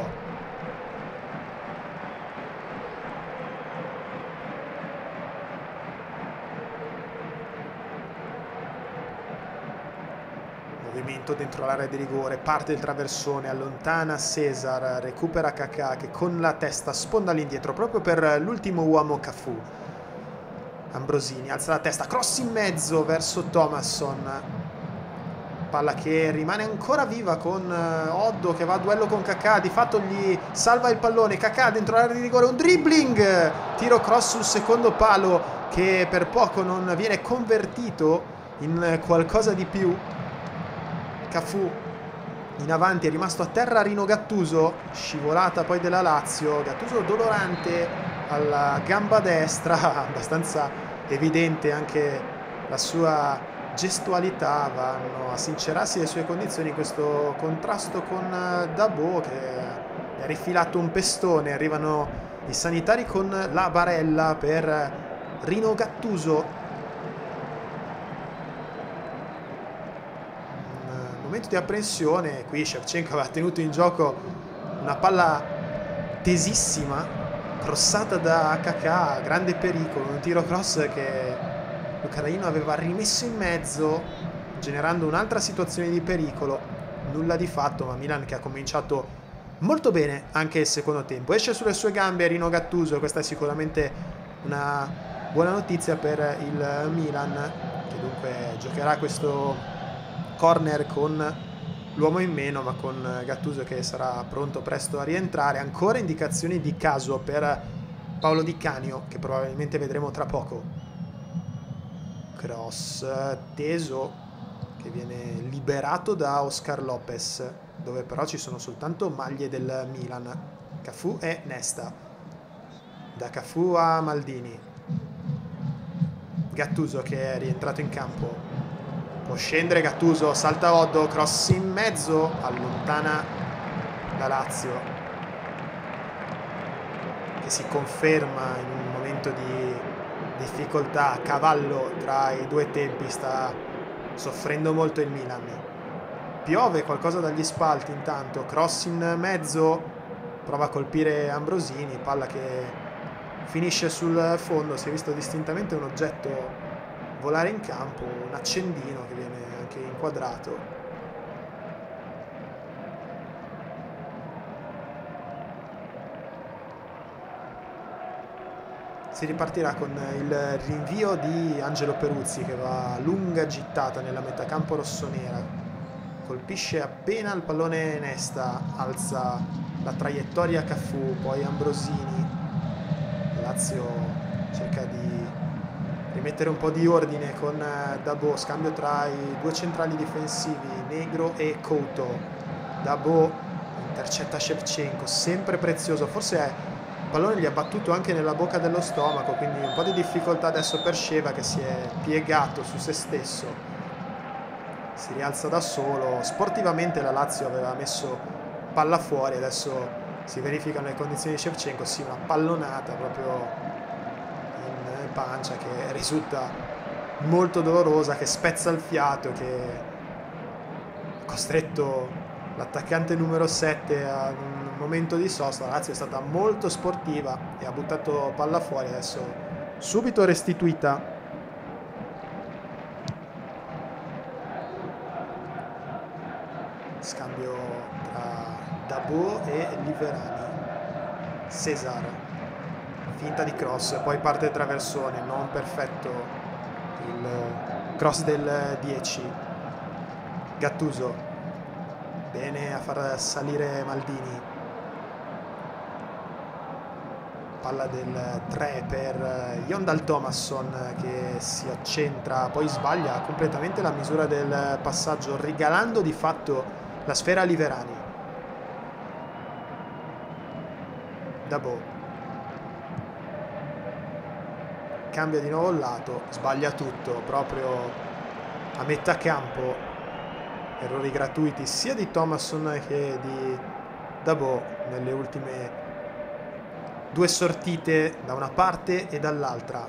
Movimento dentro l'area di rigore, parte il traversone, allontana Cesar, recupera Kaká che con la testa sponda all'indietro proprio per l'ultimo uomo Cafu. Ambrosini alza la testa, cross in mezzo verso Thomasson, palla che rimane ancora viva con Oddo che va a duello con Kaká, di fatto gli salva il pallone. Kaká dentro l'area di rigore, un dribbling, tiro cross sul secondo palo che per poco non viene convertito in qualcosa di più. Cafu in avanti, è rimasto a terra Rino Gattuso, scivolata poi della Lazio. Gattuso dolorante alla gamba destra, abbastanza evidente anche la sua gestualità. Vanno a sincerarsi le sue condizioni in questo contrasto con Dabo, che gli ha rifilato un pestone. Arrivano i sanitari con la barella per Rino Gattuso. Momento di apprensione, qui Shevchenko aveva tenuto in gioco una palla tesissima, crossata da Kaká, grande pericolo, un tiro cross che l'ucraino aveva rimesso in mezzo, generando un'altra situazione di pericolo. Nulla di fatto, ma Milan che ha cominciato molto bene anche il secondo tempo. Esce sulle sue gambe Rino Gattuso, questa è sicuramente una buona notizia per il Milan, che dunque giocherà questo corner con l'uomo in meno, ma con Gattuso che sarà pronto presto a rientrare. Ancora indicazioni di caso per Paolo Di Canio, che probabilmente vedremo tra poco. Cross teso che viene liberato da Oscar Lopez, dove però ci sono soltanto maglie del Milan. Cafu e Nesta. Da Cafu a Maldini. Gattuso che è rientrato in campo. Può scendere Gattuso, salta Oddo, cross in mezzo, allontana la Lazio, che si conferma in un momento di difficoltà, a cavallo tra i due tempi. Sta soffrendo molto il Milan. Piove qualcosa dagli spalti intanto, cross in mezzo, prova a colpire Ambrosini, palla che finisce sul fondo. Si è visto distintamente un oggetto volare in campo, un accendino che viene anche inquadrato. Si ripartirà con il rinvio di Angelo Peruzzi che va lunga gittata nella metà campo rossonera, colpisce appena il pallone Nesta, alza la traiettoria Cafu, poi Ambrosini. Lazio cerca di rimettere un po' di ordine con Dabo, scambio tra i due centrali difensivi Negro e Couto. Dabo intercetta Shevchenko, sempre prezioso, forse è il pallone gli ha battuto anche nella bocca dello stomaco, quindi un po' di difficoltà adesso per Sheva che si è piegato su se stesso, si rialza da solo. Sportivamente la Lazio aveva messo palla fuori, adesso si verificano le condizioni di Shevchenko, sì, una pallonata proprio in pancia che risulta molto dolorosa, che spezza il fiato, che ha costretto l'attaccante numero sette a un momento di sosta. La Lazio è stata molto sportiva e ha buttato palla fuori, adesso subito restituita. Scambio tra Dabo e Liverani. Cesar, finta di cross, poi parte il traversone, non perfetto il cross del dieci. Gattuso, bene a far salire Maldini. Palla del tre per Jondal Thomasson che si accentra, poi sbaglia completamente la misura del passaggio, regalando di fatto la sfera a Liverani. Dabo cambia di nuovo il lato, sbaglia tutto proprio a metà campo. Errori gratuiti sia di Thomasson che di Dabo nelle ultime due sortite da una parte e dall'altra.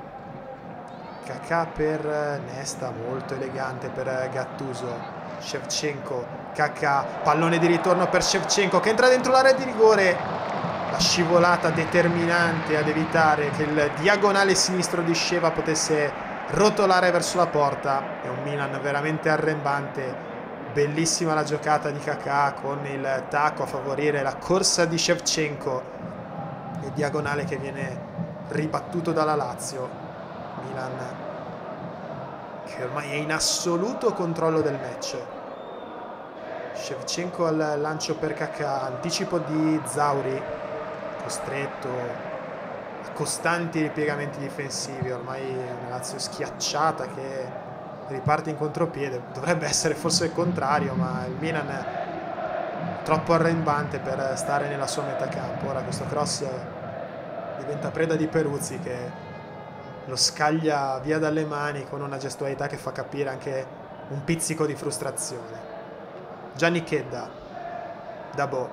Kakà per Nesta, molto elegante per Gattuso. Shevchenko, Kakà, pallone di ritorno per Shevchenko che entra dentro l'area di rigore. La scivolata determinante ad evitare che il diagonale sinistro di Sheva potesse rotolare verso la porta. È un Milan veramente arrembante. Bellissima la giocata di Kakà con il tacco a favorire la corsa di Shevchenko. Il diagonale che viene ribattuto dalla Lazio. Milan che ormai è in assoluto controllo del match. Shevchenko al lancio per Kakà, anticipo di Zauri, costretto a costanti ripiegamenti difensivi. Ormai una Lazio schiacciata che riparte in contropiede. Dovrebbe essere forse il contrario, ma il Milan è troppo arrembante per stare nella sua metà campo. Ora questo cross diventa preda di Peruzzi che lo scaglia via dalle mani con una gestualità che fa capire anche un pizzico di frustrazione. Gianni Chedda, Dabo,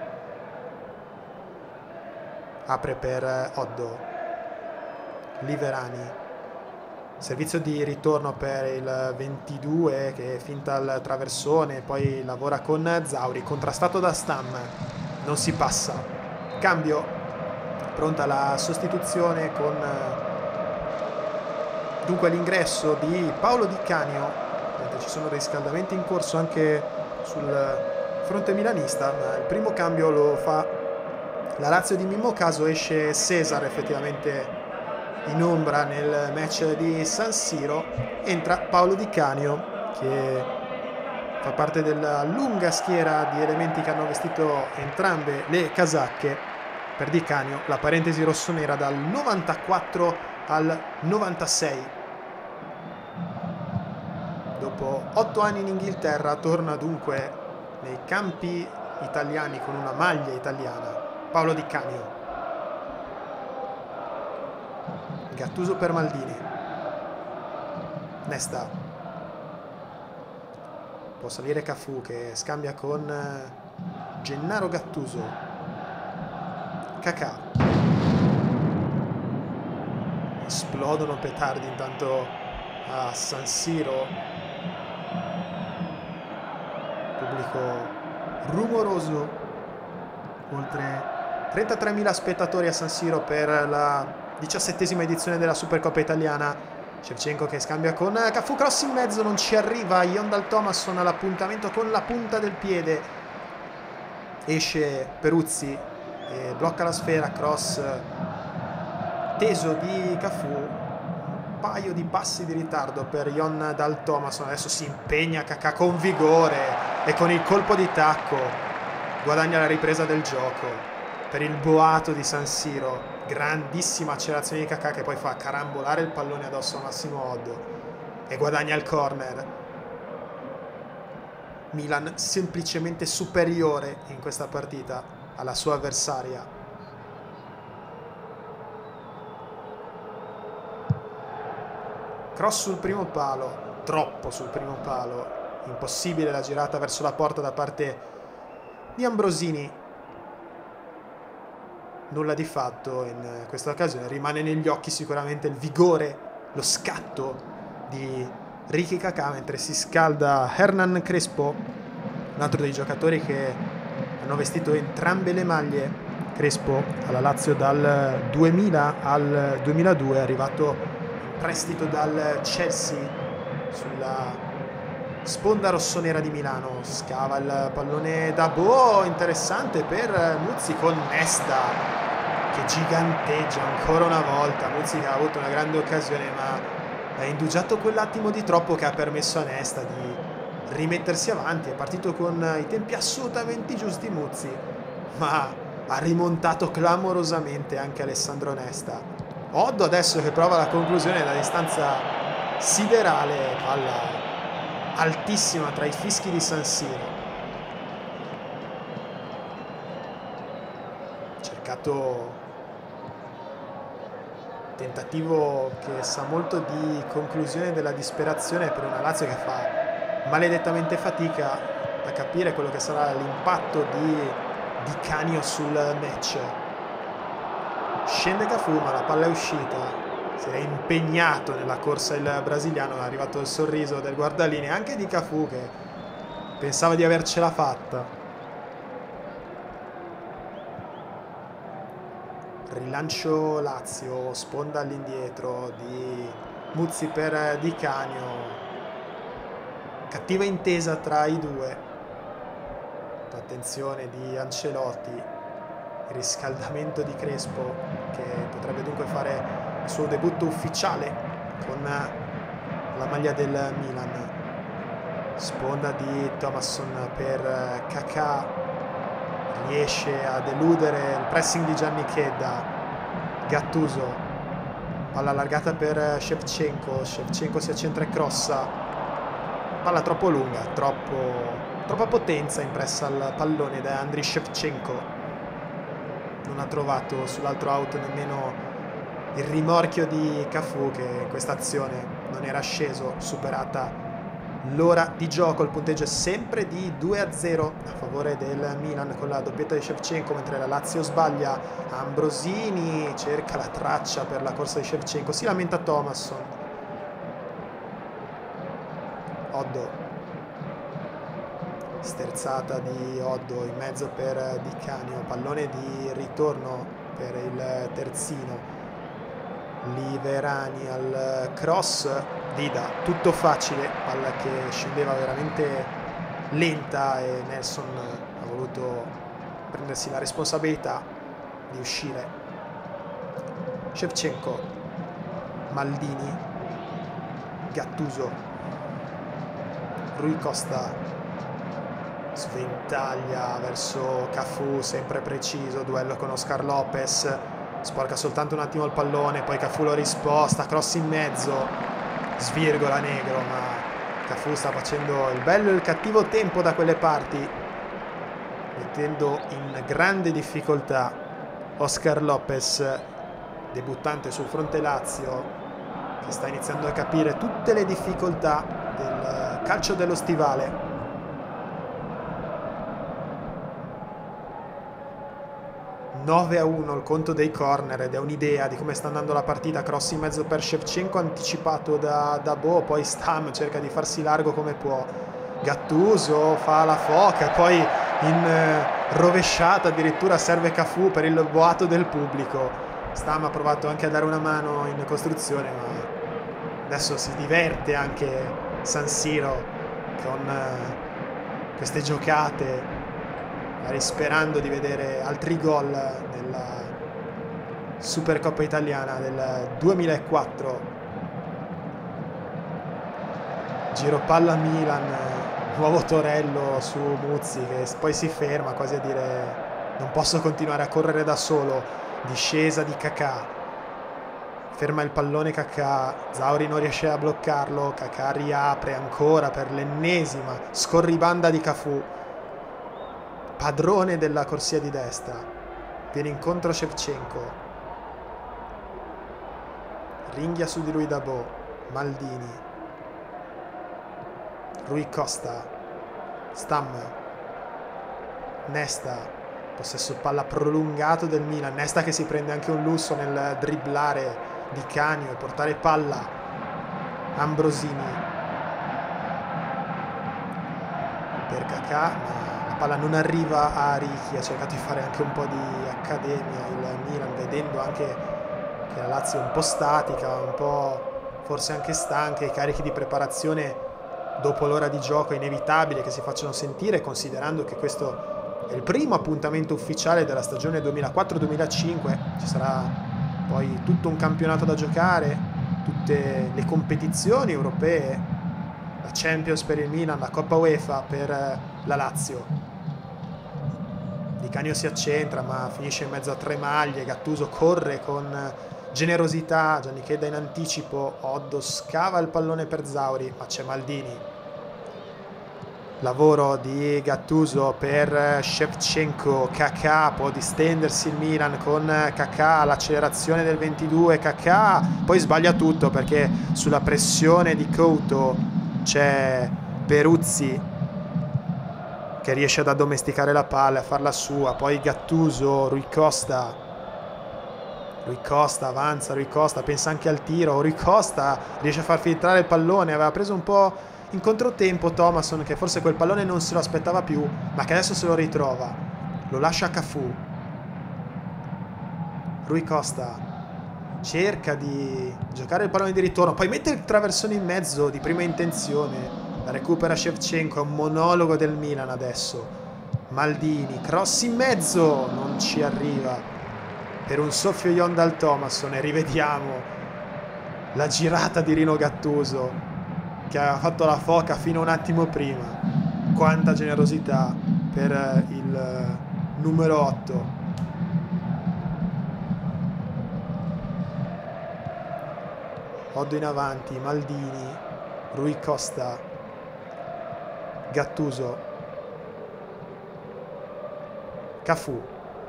apre per Oddo, Liverani, servizio di ritorno per il ventidue che finta il traversone, poi lavora con Zauri, contrastato da Stam, non si passa. Cambio, pronta la sostituzione con dunque l'ingresso di Paolo Di Canio, mentre ci sono riscaldamenti in corso anche sul fronte milanista, ma il primo cambio lo fa la Lazio di Mimmo Caso. Esce Cesar effettivamente in ombra nel match di San Siro, entra Paolo Di Canio che fa parte della lunga schiera di elementi che hanno vestito entrambe le casacche. Per Di Canio la parentesi rossonera dal novantaquattro al novantasei. Dopo otto anni in Inghilterra torna dunque nei campi italiani con una maglia italiana Paolo Di Canio. Gattuso per Maldini. Nesta. Può salire Cafu che scambia con Gennaro Gattuso. Kakà. Esplodono petardi intanto a San Siro. pubblico rumoroso, oltre trentatremila spettatori a San Siro per la diciassettesima edizione della Supercoppa italiana. Shevchenko che scambia con Cafu, cross in mezzo, non ci arriva Yondal Thomasson all'appuntamento con la punta del piede, esce Peruzzi e blocca la sfera, cross teso di Cafu, paio di passi di ritardo per Yondal Thomasson. Adesso si impegna Kaká con vigore e con il colpo di tacco guadagna la ripresa del gioco per il boato di San Siro. Grandissima accelerazione di Kaká che poi fa carambolare il pallone addosso a Massimo Oddo e guadagna il corner. Milan semplicemente superiore in questa partita alla sua avversaria. Cross sul primo palo, troppo sul primo palo, impossibile la girata verso la porta da parte di Ambrosini. Nulla di fatto in questa occasione, rimane negli occhi sicuramente il vigore, lo scatto di Ricky Kaká, mentre si scalda Hernan Crespo, un altro dei giocatori che hanno vestito entrambe le maglie. Crespo alla Lazio dal duemila al duemiladue, è arrivato prestito dal Chelsea sulla sponda rossonera di Milano. Scava il pallone da Bo, interessante per Muzzi con Nesta che giganteggia ancora una volta. Muzzi che ha avuto una grande occasione ma ha indugiato quell'attimo di troppo che ha permesso a Nesta di rimettersi avanti. È partito con i tempi assolutamente giusti Muzzi, ma ha rimontato clamorosamente anche Alessandro Nesta. Oddo adesso che prova la conclusione da distanza siderale, palla altissima tra i fischi di San Siro. Cercato tentativo che sa molto di conclusione della disperazione per una Lazio che fa maledettamente fatica a capire quello che sarà l'impatto di, di Canio sul match. Scende Cafu ma la palla è uscita, si è impegnato nella corsa il brasiliano, è arrivato il sorriso del guardalinee anche di Cafu che pensava di avercela fatta. Rilancio Lazio, sponda all'indietro di Muzzi per Di Canio, cattiva intesa tra i due, attenzione di Ancelotti. Il riscaldamento di Crespo che potrebbe dunque fare il suo debutto ufficiale con la maglia del Milan. Sponda di Thomasson per Kaká, riesce a deludere il pressing di Gianni Chedda. Gattuso, palla allargata per Shevchenko, Shevchenko si accentra e crossa, palla troppo lunga, troppo, troppa potenza impressa al pallone da Andriy Shevchenko. Non ha trovato sull'altro out nemmeno il rimorchio di Cafu che in questa azione non era sceso. Superata l'ora di gioco, il punteggio è sempre di due a zero a favore del Milan con la doppietta di Shevchenko, mentre la Lazio sbaglia. Ambrosini cerca la traccia per la corsa di Shevchenko, si lamenta Thomasson. Oddo, sterzata di Oddo in mezzo per Di Canio, pallone di ritorno per il terzino. Liverani al cross, Dida, tutto facile, palla che scendeva veramente lenta e Nelson ha voluto prendersi la responsabilità di uscire. Shevchenko, Maldini, Gattuso, Rui Costa, sventaglia verso Cafu, sempre preciso, duello con Oscar Lopez, sporca soltanto un attimo il pallone, poi Cafu lo risposta, cross in mezzo, svirgola Negro, ma Cafu sta facendo il bello e il cattivo tempo da quelle parti, mettendo in grande difficoltà Oscar Lopez, debuttante sul fronte Lazio, che sta iniziando a capire tutte le difficoltà del calcio dello stivale. nove a uno il conto dei corner ed è un'idea di come sta andando la partita. Cross in mezzo per Shevchenko, anticipato da, da Bo, poi Stam cerca di farsi largo come può, Gattuso fa la foca, poi in eh, rovesciata addirittura serve Cafu per il boato del pubblico. Stam ha provato anche a dare una mano in costruzione, ma adesso si diverte anche San Siro con eh, queste giocate, magari sperando di vedere altri gol nella Supercoppa italiana del duemilaquattro. Giro palla Milan, nuovo Torello su Muzzi che poi si ferma quasi a dire non posso continuare a correre da solo. Discesa di Kakà, ferma il pallone Kakà, Zauri non riesce a bloccarlo, Kakà riapre ancora per l'ennesima scorribanda di Cafu, padrone della corsia di destra, viene incontro Shevchenko, ringhia su di lui Dabò, Maldini, Rui Costa, Stam, Nesta, possesso palla prolungato del Milan. Nesta che si prende anche un lusso nel dribblare Di Canio e portare palla Ambrosini per Kakà, ma la palla non arriva a Ricchi. Ha cercato di fare anche un po' di accademia il Milan, vedendo anche che la Lazio è un po' statica, un po' forse anche stanca. I carichi di preparazione dopo l'ora di gioco è inevitabile che si facciano sentire, considerando che questo è il primo appuntamento ufficiale della stagione duemilaquattro duemilacinque. Ci sarà poi tutto un campionato da giocare, tutte le competizioni europee, la Champions per il Milan, la Coppa UEFA per la Lazio. Di Canio si accentra ma finisce in mezzo a tre maglie. Gattuso corre con generosità, Giannichedda in anticipo, Oddo scava il pallone per Zauri, ma c'è Maldini. Lavoro di Gattuso per Shevchenko, Kakà, può distendersi il Milan con Kakà, l'accelerazione del ventidue, Kakà, poi sbaglia tutto perché sulla pressione di Couto c'è Peruzzi che riesce ad addomesticare la palla, a farla sua, poi Gattuso, Rui Costa, Rui Costa avanza, Rui Costa pensa anche al tiro, Rui Costa riesce a far filtrare il pallone, aveva preso un po' in controtempo Thomasson che forse quel pallone non se lo aspettava più, ma che adesso se lo ritrova, lo lascia a Cafu. Rui Costa cerca di giocare il pallone di ritorno, poi mette il traversone in mezzo di prima intenzione, la recupera Shevchenko, è un monologo del Milan adesso. Maldini, cross in mezzo, non ci arriva per un soffio Yondal Thomasson, e rivediamo la girata di Rino Gattuso che aveva fatto la foca fino a un attimo prima. Quanta generosità per il numero otto. Oddo in avanti, Maldini, Rui Costa, Gattuso, Cafu.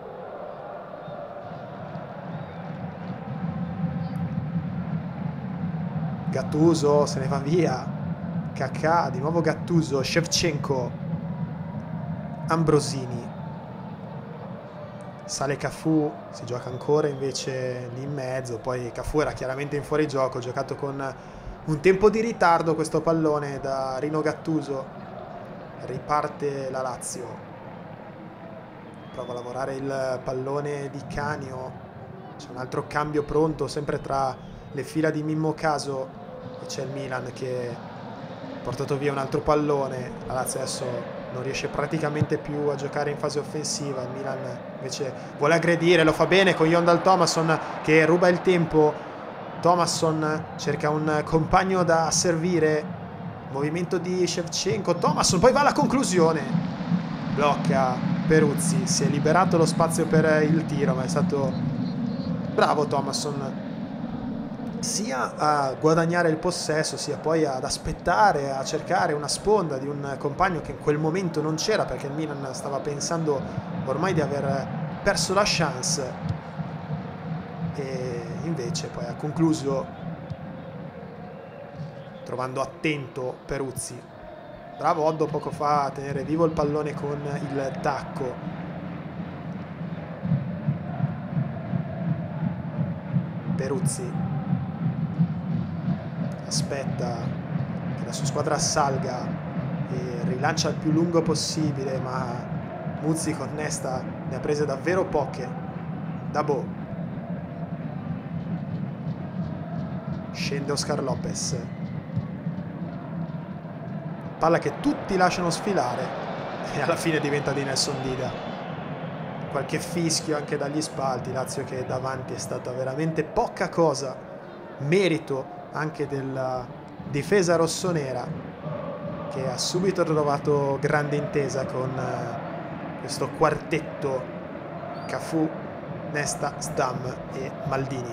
Gattuso se ne va via, Kakà, di nuovo Gattuso, Shevchenko, Ambrosini, sale Cafu, si gioca ancora invece lì in mezzo, poi Cafu era chiaramente in fuorigioco, giocato con un tempo di ritardo questo pallone da Rino Gattuso. Riparte la Lazio, prova a lavorare il pallone di Canio, c'è un altro cambio pronto sempre tra le fila di Mimmo Caso, e c'è il Milan che ha portato via un altro pallone. La Lazio adesso non riesce praticamente più a giocare in fase offensiva, il Milan invece vuole aggredire, lo fa bene con Yondal Thomasson che ruba il tempo. Thomasson cerca un compagno da servire, movimento di Shevchenko, Thomasson poi va alla conclusione, blocca Peruzzi, si è liberato lo spazio per il tiro, ma è stato bravo Thomasson sia a guadagnare il possesso sia poi ad aspettare, a cercare una sponda di un compagno che in quel momento non c'era, perché il Milan stava pensando ormai di aver perso la chance, e invece poi ha concluso trovando attento Peruzzi. Bravo Oddo poco fa a tenere vivo il pallone con il tacco. Peruzzi aspetta che la sua squadra salga e rilancia il più lungo possibile, ma Muzzi con Nesta ne ha prese davvero poche. Dabo, scende Oscar Lopez, palla che tutti lasciano sfilare e alla fine diventa di Nelson Dida. Qualche fischio anche dagli spalti. Lazio che davanti è stata veramente poca cosa, merito anche della difesa rossonera, che ha subito trovato grande intesa con questo quartetto Cafu, Nesta, Stam e Maldini.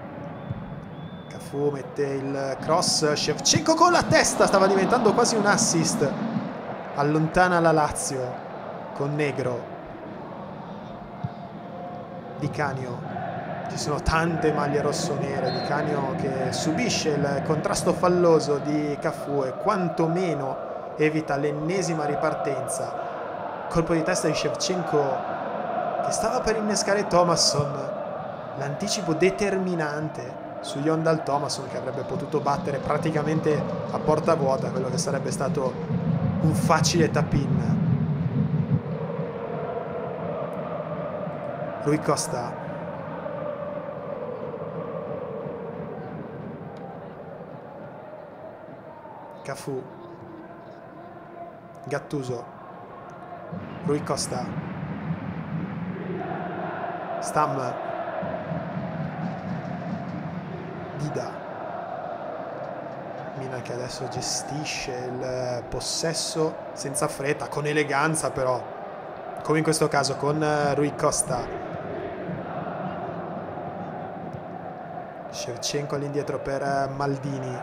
Cafu mette il cross, Shevchenko con la testa, stava diventando quasi un assist, allontana la Lazio con Negro. Di Canio, ci sono tante maglie rossonere. Di Canio che subisce il contrasto falloso di Cafu e quantomeno evita l'ennesima ripartenza. Colpo di testa di Shevchenko che stava per innescare Thomasson, l'anticipo determinante su Yondal Thomasson, che avrebbe potuto battere praticamente a porta vuota quello che sarebbe stato un facile tap-in. Rui Costa, Cafu, Gattuso, Rui Costa, Stam, Dida. Milan che adesso gestisce il possesso senza fretta, con eleganza però, come in questo caso con Rui Costa. Shevchenko all'indietro per Maldini.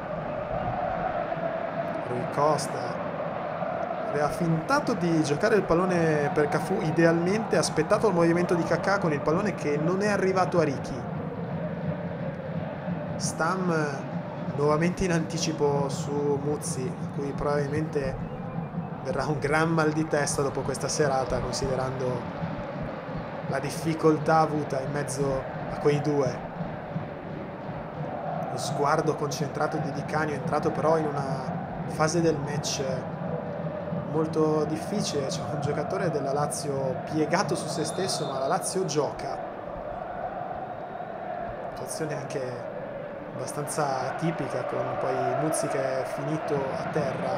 Rui Costa aveva fintato di giocare il pallone per Cafu idealmente, ha aspettato il movimento di Kaká con il pallone che non è arrivato a Ricky. Stam nuovamente in anticipo su Muzzi, a cui probabilmente verrà un gran mal di testa dopo questa serata, considerando la difficoltà avuta in mezzo a quei due. Lo sguardo concentrato di Di Canio, è entrato però in una fase del match molto difficile. C'è un giocatore della Lazio piegato su se stesso, ma la Lazio gioca. Situazione anche abbastanza tipica, con poi Muzzi che è finito a terra.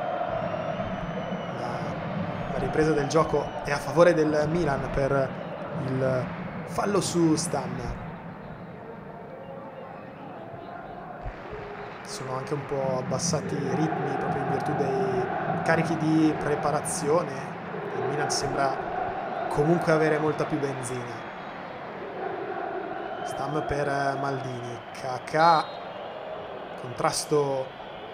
La, la ripresa del gioco è a favore del Milan per il fallo su Stam. Sono anche un po' abbassati i ritmi proprio in virtù dei carichi di preparazione. Il Milan sembra comunque avere molta più benzina. Stam per Maldini, Kaká, contrasto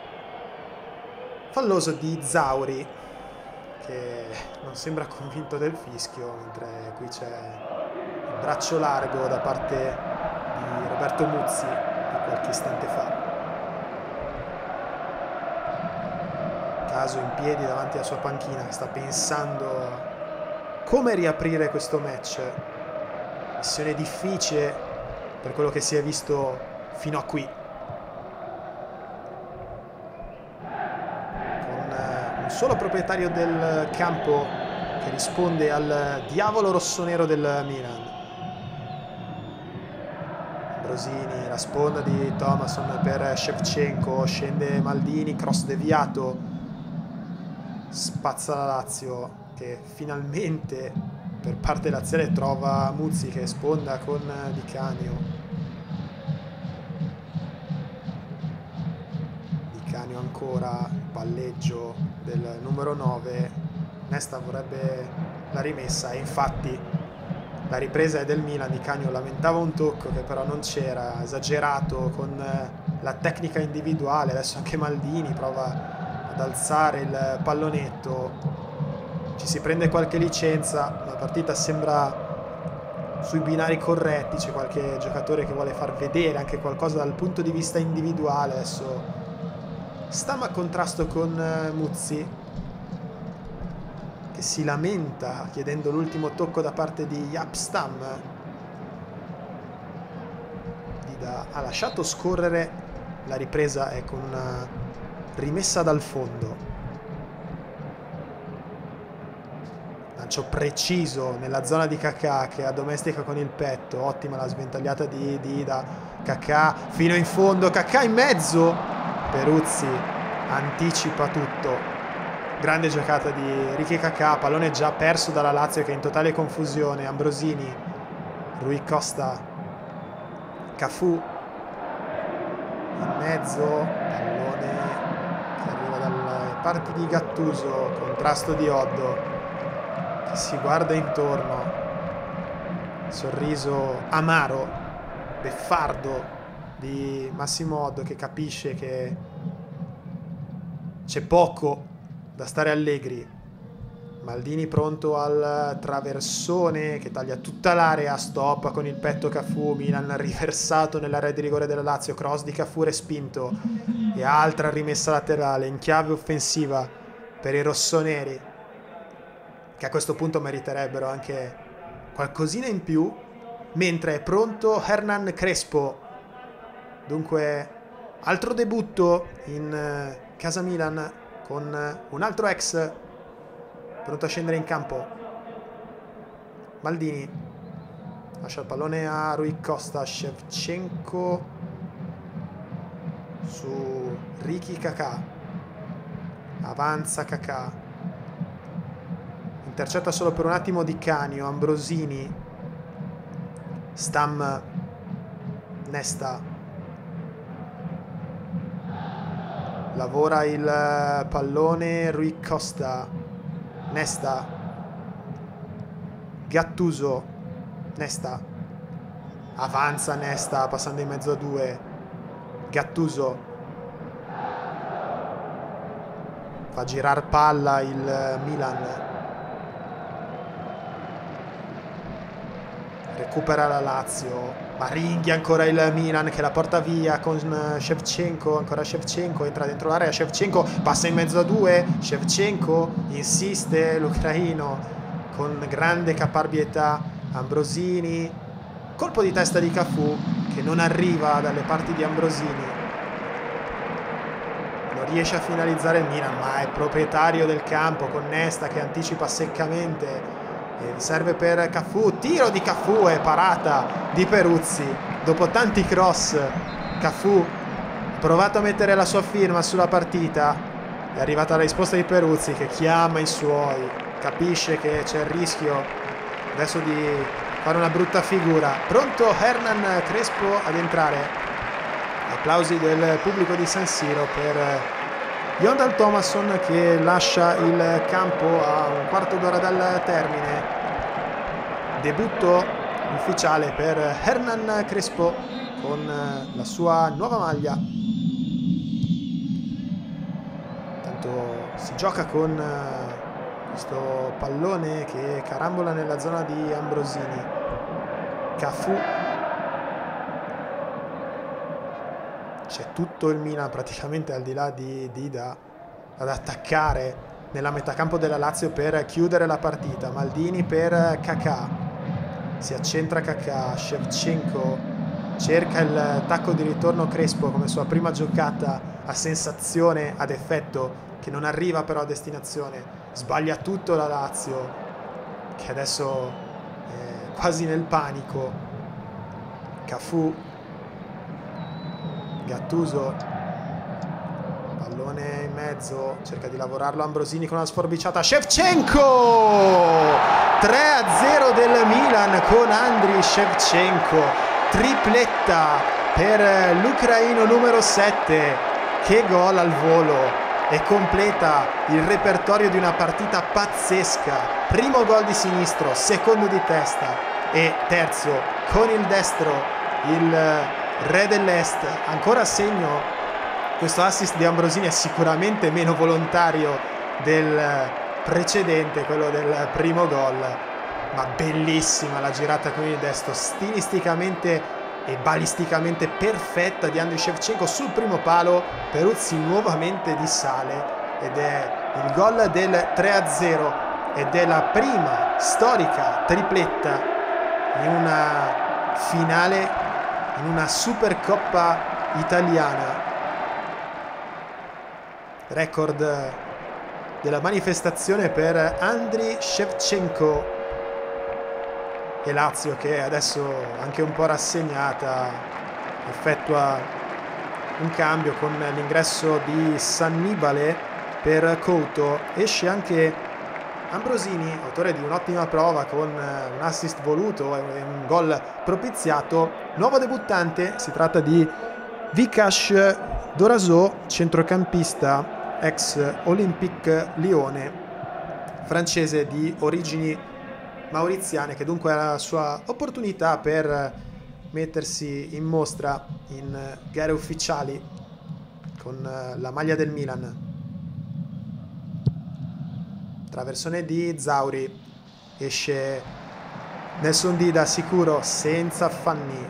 falloso di Zauri, che non sembra convinto del fischio, mentre qui c'è il braccio largo da parte di Roberto Muzzi di qualche istante fa. Caso in piedi davanti alla sua panchina, sta pensando come riaprire questo match. Missione difficile per quello che si è visto fino a qui, con un solo proprietario del campo che risponde al diavolo rossonero del Milan. Ambrosini, la sponda di Thomasson per Shevchenko, scende Maldini, cross deviato, spazza la Lazio, che finalmente per parte laziale trova Muzzi che sponda con Di Canio. Di Canio ancora, palleggio del numero nove. Nesta vorrebbe la rimessa e infatti la ripresa è del Milan. Di Canio lamentava un tocco che però non c'era, esagerato con la tecnica individuale. Adesso anche Maldini prova ad alzare il pallonetto, ci si prende qualche licenza, la partita sembra sui binari corretti, c'è qualche giocatore che vuole far vedere anche qualcosa dal punto di vista individuale. Adesso Stam a contrasto con Muzzi, che si lamenta chiedendo l'ultimo tocco da parte di Jaap Stam. Dida ha lasciato scorrere, la ripresa è con una rimessa dal fondo. lancio preciso nella zona di Kaká che addomestica con il petto. Ottima la sventagliata di Dida. Kaká fino in fondo, Kaká in mezzo, Peruzzi anticipa tutto. Grande giocata di Ricky Kaká, pallone già perso dalla Lazio che è in totale confusione. Ambrosini, Rui Costa, Cafu in mezzo, pallone che arriva dalle parti di Gattuso, contrasto di Oddo che si guarda intorno, sorriso amaro, beffardo di Massimo Oddo che capisce che c'è poco da stare allegri. Maldini pronto al traversone che taglia tutta l'area, stop con il petto Cafu, Milan riversato nell'area di rigore della Lazio, cross di Cafu respinto e altra rimessa laterale in chiave offensiva per i rossoneri che a questo punto meriterebbero anche qualcosina in più, mentre è pronto Hernan Crespo. Dunque altro debutto in casa Milan con un altro ex pronto a scendere in campo. Maldini lascia il pallone a Rui Costa, Shevchenko su Ricky Kaká, avanza Kaká, intercetta solo per un attimo Di Canio. Ambrosini, Stam, Nesta, lavora il pallone Rui Costa, Nesta, Gattuso, Nesta, avanza Nesta passando in mezzo a due, Gattuso fa girar palla il Milan, recupera la Lazio, ma ringhia ancora il Milan che la porta via con Shevchenko, ancora Shevchenko, entra dentro l'area, Shevchenko passa in mezzo a due, Shevchenko insiste l'ucraino con grande caparbietà. Ambrosini, colpo di testa di Cafu che non arriva dalle parti di Ambrosini, non riesce a finalizzare il Milan ma è proprietario del campo con Nesta che anticipa seccamente e serve per Cafu, tiro di Cafu e parata di Peruzzi. Dopo tanti cross Cafu ha provato a mettere la sua firma sulla partita, è arrivata la risposta di Peruzzi che chiama i suoi, capisce che c'è il rischio adesso di fare una brutta figura. Pronto Hernan Crespo ad entrare, applausi del pubblico di San Siro per Jondal Thomasson che lascia il campo a un quarto d'ora dal termine. Debutto ufficiale per Hernan Crespo con la sua nuova maglia. Tanto si gioca con questo pallone che carambola nella zona di Ambrosini. Cafu, c'è tutto il Milan praticamente al di là di Dida ad attaccare nella metà campo della Lazio per chiudere la partita. Maldini per Kaká, si accentra Kaká, Shevchenko cerca il tacco di ritorno Crespo come sua prima giocata a sensazione, ad effetto, che non arriva però a destinazione. Sbaglia tutto la Lazio che adesso è quasi nel panico. Cafu, Gattuso, pallone in mezzo, cerca di lavorarlo Ambrosini con una sforbiciata, Shevchenko! tre a zero del Milan con Andriy Shevchenko, tripletta per l'ucraino numero sette, che gol al volo, e completa il repertorio di una partita pazzesca. Primo gol di sinistro, secondo di testa e terzo con il destro, il re dell'Est ancora a segno. Questo assist di Ambrosini è sicuramente meno volontario del precedente, quello del primo gol, ma bellissima la girata con il destro, stilisticamente e balisticamente perfetta di Andriy Shevchenko sul primo palo. Peruzzi nuovamente di sale ed è il gol del tre a zero ed è la prima storica tripletta in una finale, in una Supercoppa italiana. Record della manifestazione per Andriy Shevchenko, e Lazio, che adesso anche un po' rassegnata, effettua un cambio con l'ingresso di Sannibale per Couto. Esce anche Ambrosini, autore di un'ottima prova con un assist voluto e un gol propiziato. Nuovo debuttante, si tratta di Vikash Dorazot, centrocampista ex Olympique Lione, francese di origini mauriziane, che dunque ha la sua opportunità per mettersi in mostra in gare ufficiali con la maglia del Milan. Traversone di Zauri, esce Nelson Dida sicuro, senza affanni,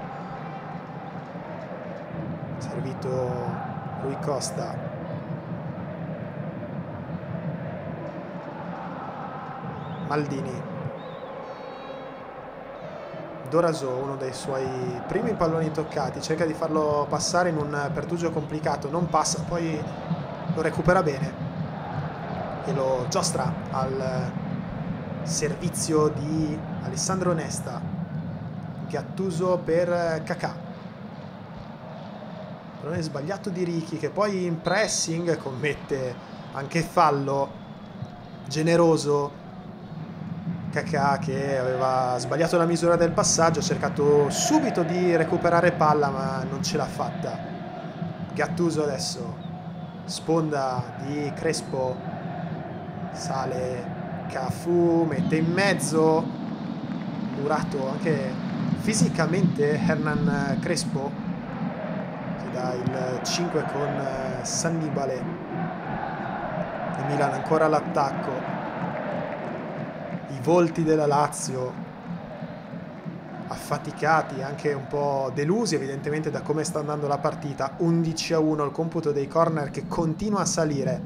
servito Rui Costa, Maldini, Dorazot, uno dei suoi primi palloni toccati, cerca di farlo passare in un pertugio complicato, non passa, poi lo recupera bene e lo giostra al servizio di Alessandro Nesta. Gattuso per Kakà, pallone sbagliato di Ricky, che poi in pressing commette anche fallo generoso. Kakà, che aveva sbagliato la misura del passaggio, ha cercato subito di recuperare palla ma non ce l'ha fatta. Gattuso adesso, sponda di Crespo, sale Cafu, mette in mezzo, durato anche fisicamente Hernan Crespo, che dà il cinque con Sannibale. E Milan ancora all'attacco. I volti della Lazio affaticati, anche un po' delusi evidentemente da come sta andando la partita. Undici a uno il computo dei corner, che continua a salire.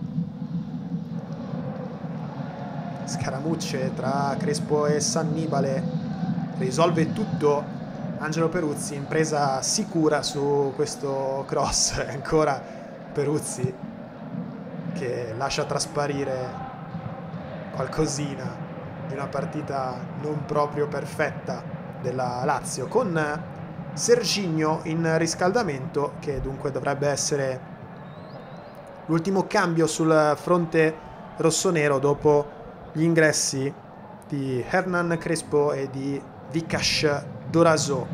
Scaramucce tra Crespo e Sannibale, risolve tutto Angelo Peruzzi, in presa sicura su questo cross. Ancora Peruzzi che lascia trasparire qualcosina di una partita non proprio perfetta della Lazio, con Serginho in riscaldamento, che dunque dovrebbe essere l'ultimo cambio sul fronte rossonero dopo gli ingressi di Hernan Crespo e di Vikash Dorazot.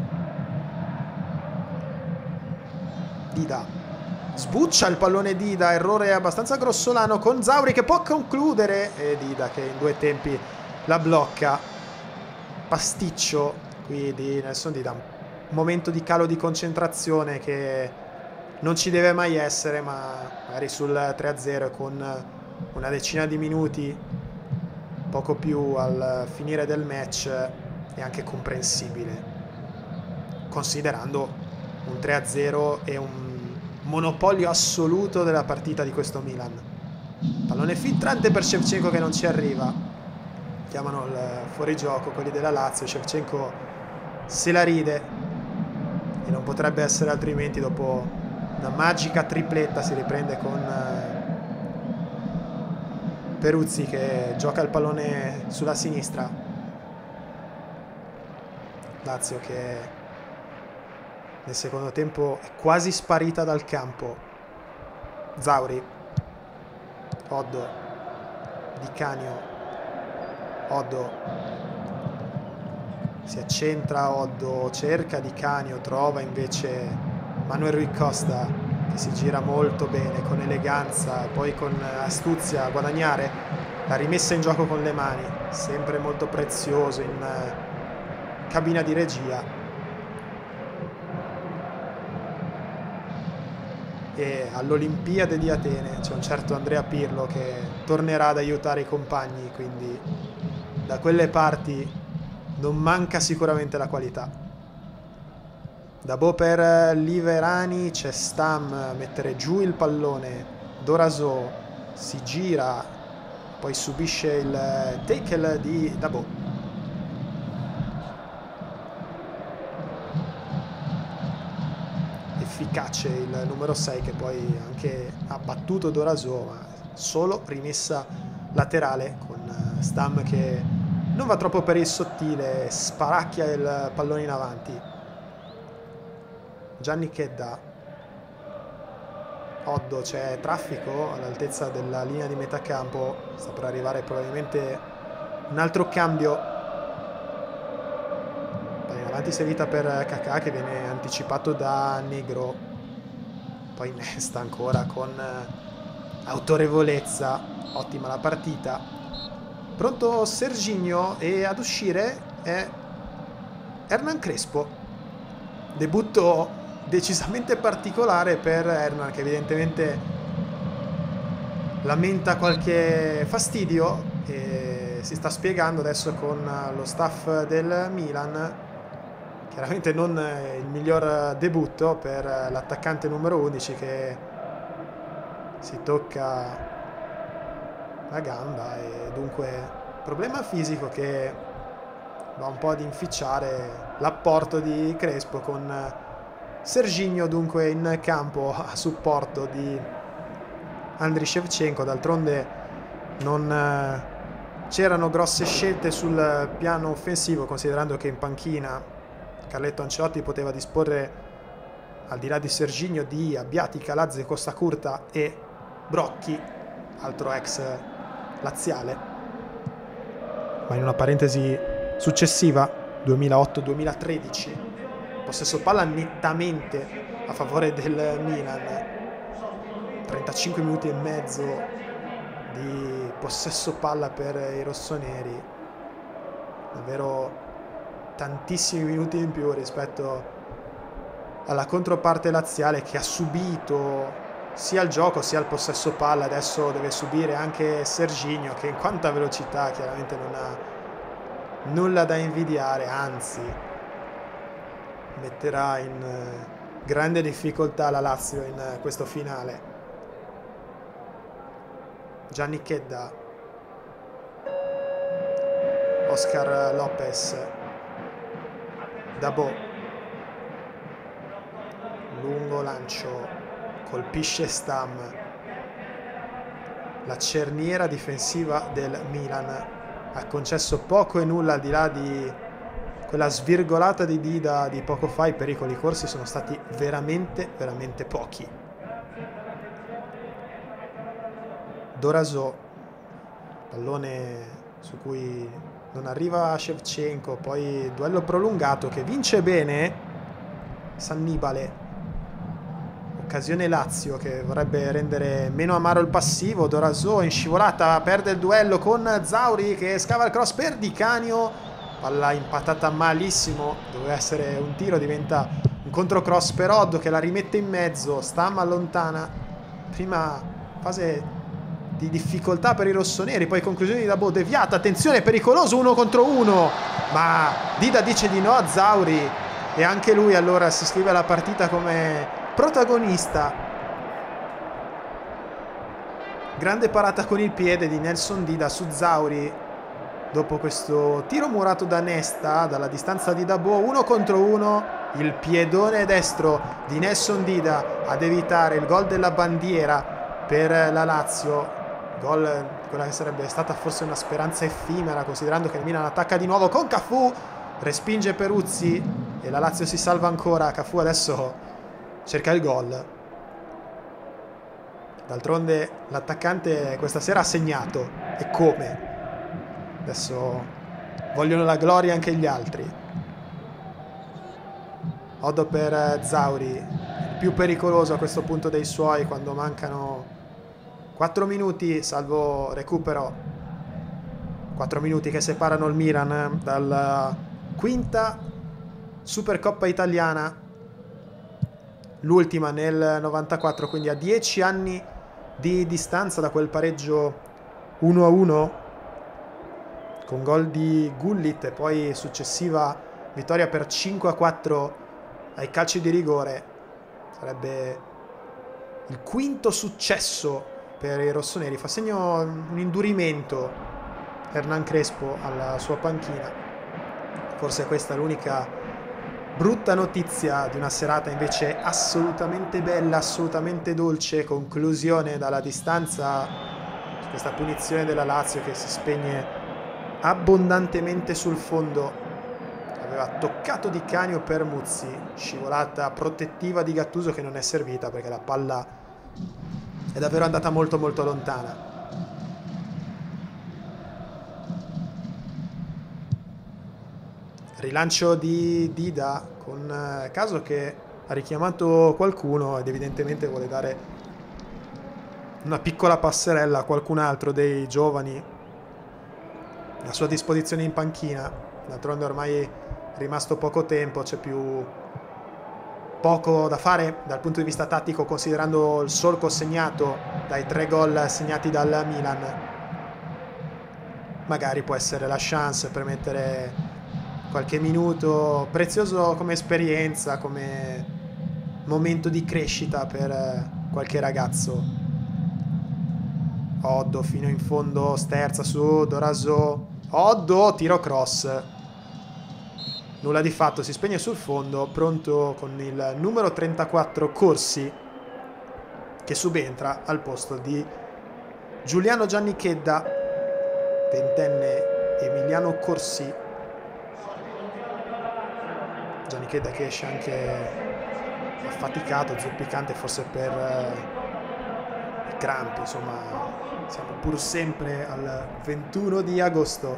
Dida sbuccia il pallone, Dida, errore abbastanza grossolano con Zauri, che può concludere, e Dida che in due tempi la blocca. Pasticcio qui di Nelson Dida, un momento di calo di concentrazione che non ci deve mai essere, ma magari sul tre a zero con una decina di minuti, poco più al finire del match, è anche comprensibile, considerando un tre a zero e un monopolio assoluto della partita di questo Milan. Pallone filtrante per Shevchenko, che non ci arriva. Chiamano il fuorigioco quelli della Lazio. Shevchenko se la ride, e non potrebbe essere altrimenti. Dopo una magica tripletta si riprende con Peruzzi, che gioca il pallone sulla sinistra. Lazio che nel secondo tempo è quasi sparita dal campo. Zauri, Oddo, Di Canio, Oddo si accentra, Oddo cerca Di Canio, trova invece Manuel Rui Costa, che si gira molto bene, con eleganza e poi con astuzia a guadagnare la rimessa in gioco con le mani, sempre molto prezioso in cabina di regia. E all'Olimpiade di Atene c'è un certo Andrea Pirlo che tornerà ad aiutare i compagni, quindi da quelle parti non manca sicuramente la qualità. Dabò per Liverani, c'è Stam a mettere giù il pallone. Dorazot si gira, poi subisce il tackle di Dabò. Efficace il numero sei, che poi anche ha battuto Dorazot, ma solo rimessa laterale con Stam che non va troppo per il sottile, sparacchia il pallone in avanti. Gianni Chedda, Oddo, c'è traffico all'altezza della linea di metà campo, sta per arrivare probabilmente un altro cambio. Poi in avanti servita per Kakà che viene anticipato da Negro, poi Nesta ancora con autorevolezza, ottima la partita. Pronto Serginho e ad uscire è Hernan Crespo. Debutto decisamente particolare per Hernan, che evidentemente lamenta qualche fastidio e si sta spiegando adesso con lo staff del Milan. Chiaramente non il miglior debutto per l'attaccante numero undici che si tocca la gamba e dunque problema fisico che va un po' ad inficiare l'apporto di Crespo, con Serginho dunque in campo a supporto di Andriy Shevchenko. D'altronde non c'erano grosse scelte sul piano offensivo, considerando che in panchina Carletto Ancelotti poteva disporre, al di là di Serginho, di Abbiati, Calazze, Costa Curta e Brocchi, altro ex laziale. Ma in una parentesi successiva, duemilaotto duemilatredici, possesso palla nettamente a favore del Milan, trentacinque minuti e mezzo di possesso palla per i rossoneri, davvero tantissimi minuti in più rispetto alla controparte laziale, che ha subito sia il gioco sia il possesso palla. Adesso deve subire anche Serginho, che in quanto a velocità chiaramente non ha nulla da invidiare, anzi metterà in grande difficoltà la Lazio in questo finale. Gianni Chedda, Oscar Lopez, Dabo, lungo lancio, colpisce Stam. La cerniera difensiva del Milan ha concesso poco e nulla, al di là di quella svirgolata di Dida di poco fa. I pericoli corsi sono stati veramente veramente pochi. Doraso, pallone su cui non arriva Shevchenko, poi duello prolungato che vince bene Sannibale, occasione Lazio che vorrebbe rendere meno amaro il passivo. Doraso in scivolata perde il duello con Zauri che scava il cross per Di Canio, palla impattata malissimo, doveva essere un tiro, diventa un controcross per Oddo che la rimette in mezzo. Stam allontana, prima fase di difficoltà per i rossoneri, poi conclusione di Dabo deviata, attenzione, pericoloso, uno contro uno, ma Dida dice di no a Zauri e anche lui allora si iscrive alla partita come protagonista. Grande parata con il piede di Nelson Dida su Zauri dopo questo tiro murato da Nesta dalla distanza di Dabo. Uno contro uno, il piedone destro di Nelson Dida ad evitare il gol della bandiera per la Lazio. Gol, quella che sarebbe stata forse una speranza effimera, considerando che il Milan attacca di nuovo con Cafu, respinge Peruzzi e la Lazio si salva ancora. Cafu adesso cerca il gol. D'altronde l'attaccante questa sera ha segnato, e come? Adesso vogliono la gloria anche gli altri. Oddo per Zauri, il più pericoloso a questo punto dei suoi, quando mancano quattro minuti, salvo recupero. quattro minuti che separano il Milan dalla quinta Supercoppa italiana, l'ultima nel novantaquattro, quindi a dieci anni di distanza da quel pareggio uno a uno con gol di Gullit e poi successiva vittoria per cinque a quattro ai calci di rigore. Sarebbe il quinto successo per i rossoneri. Fa segno un indurimento Hernan Crespo alla sua panchina. Forse questa è l'unica brutta notizia di una serata invece assolutamente bella, assolutamente dolce. Conclusione dalla distanza questa punizione della Lazio che si spegne abbondantemente sul fondo. Aveva toccato Di Canio per Muzzi, scivolata protettiva di Gattuso che non è servita perché la palla è davvero andata molto molto lontana. Rilancio di Dida con Caso che ha richiamato qualcuno ed evidentemente vuole dare una piccola passerella a qualcun altro dei giovani a sua disposizione in panchina. D'altronde ormai è rimasto poco tempo, c'è più poco da fare dal punto di vista tattico, considerando il solco segnato dai tre gol segnati dal Milan. Magari può essere la chance per mettere qualche minuto prezioso come esperienza, come momento di crescita per qualche ragazzo. Oddo fino in fondo, sterza su Doraso. Oddo, tiro cross. Nulla di fatto, si spegne sul fondo, pronto con il numero trentaquattro Corsi, che subentra al posto di Giuliano Giannichedda, ventenne Emiliano Corsi. Giannichedda che esce anche affaticato, zoppicante, forse per crampi, insomma. Siamo pur sempre al ventuno di agosto.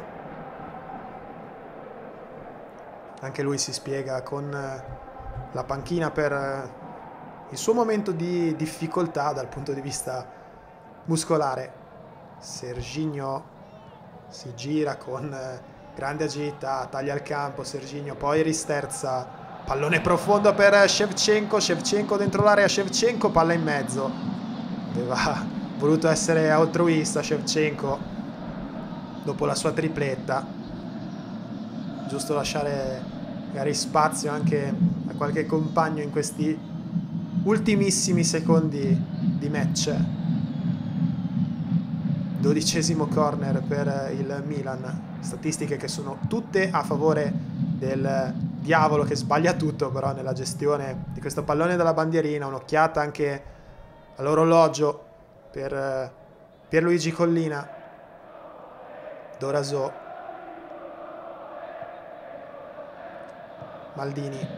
Anche lui si spiega con la panchina per il suo momento di difficoltà dal punto di vista muscolare. Serginho si gira con grande agilità, taglia il campo, Serginho poi risterza, pallone profondo per Shevchenko, Shevchenko dentro l'area, Shevchenko, palla in mezzo. Aveva voluto essere altruista Shevchenko dopo la sua tripletta, giusto lasciare magari spazio anche a qualche compagno in questi ultimissimi secondi di match. Dodicesimo corner per il Milan, statistiche che sono tutte a favore del diavolo che sbaglia tutto, però nella gestione di questo pallone dalla bandierina. Un'occhiata anche all'orologio per Pierluigi Collina. Doraso, Maldini,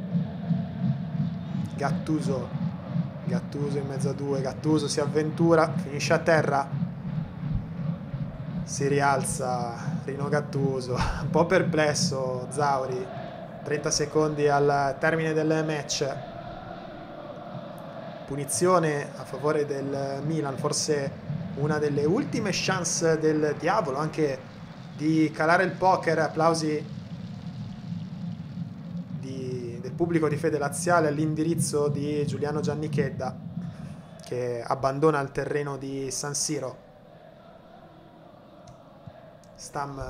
Gattuso, Gattuso in mezzo a due, Gattuso si avventura, finisce a terra, si rialza Rino Gattuso, un po' perplesso Zauri. Trenta secondi al termine del match, punizione a favore del Milan, forse una delle ultime chance del diavolo anche di calare il poker. Applausi di, del pubblico di fede laziale all'indirizzo di Giuliano Giannichedda, che abbandona il terreno di San Siro. Stam,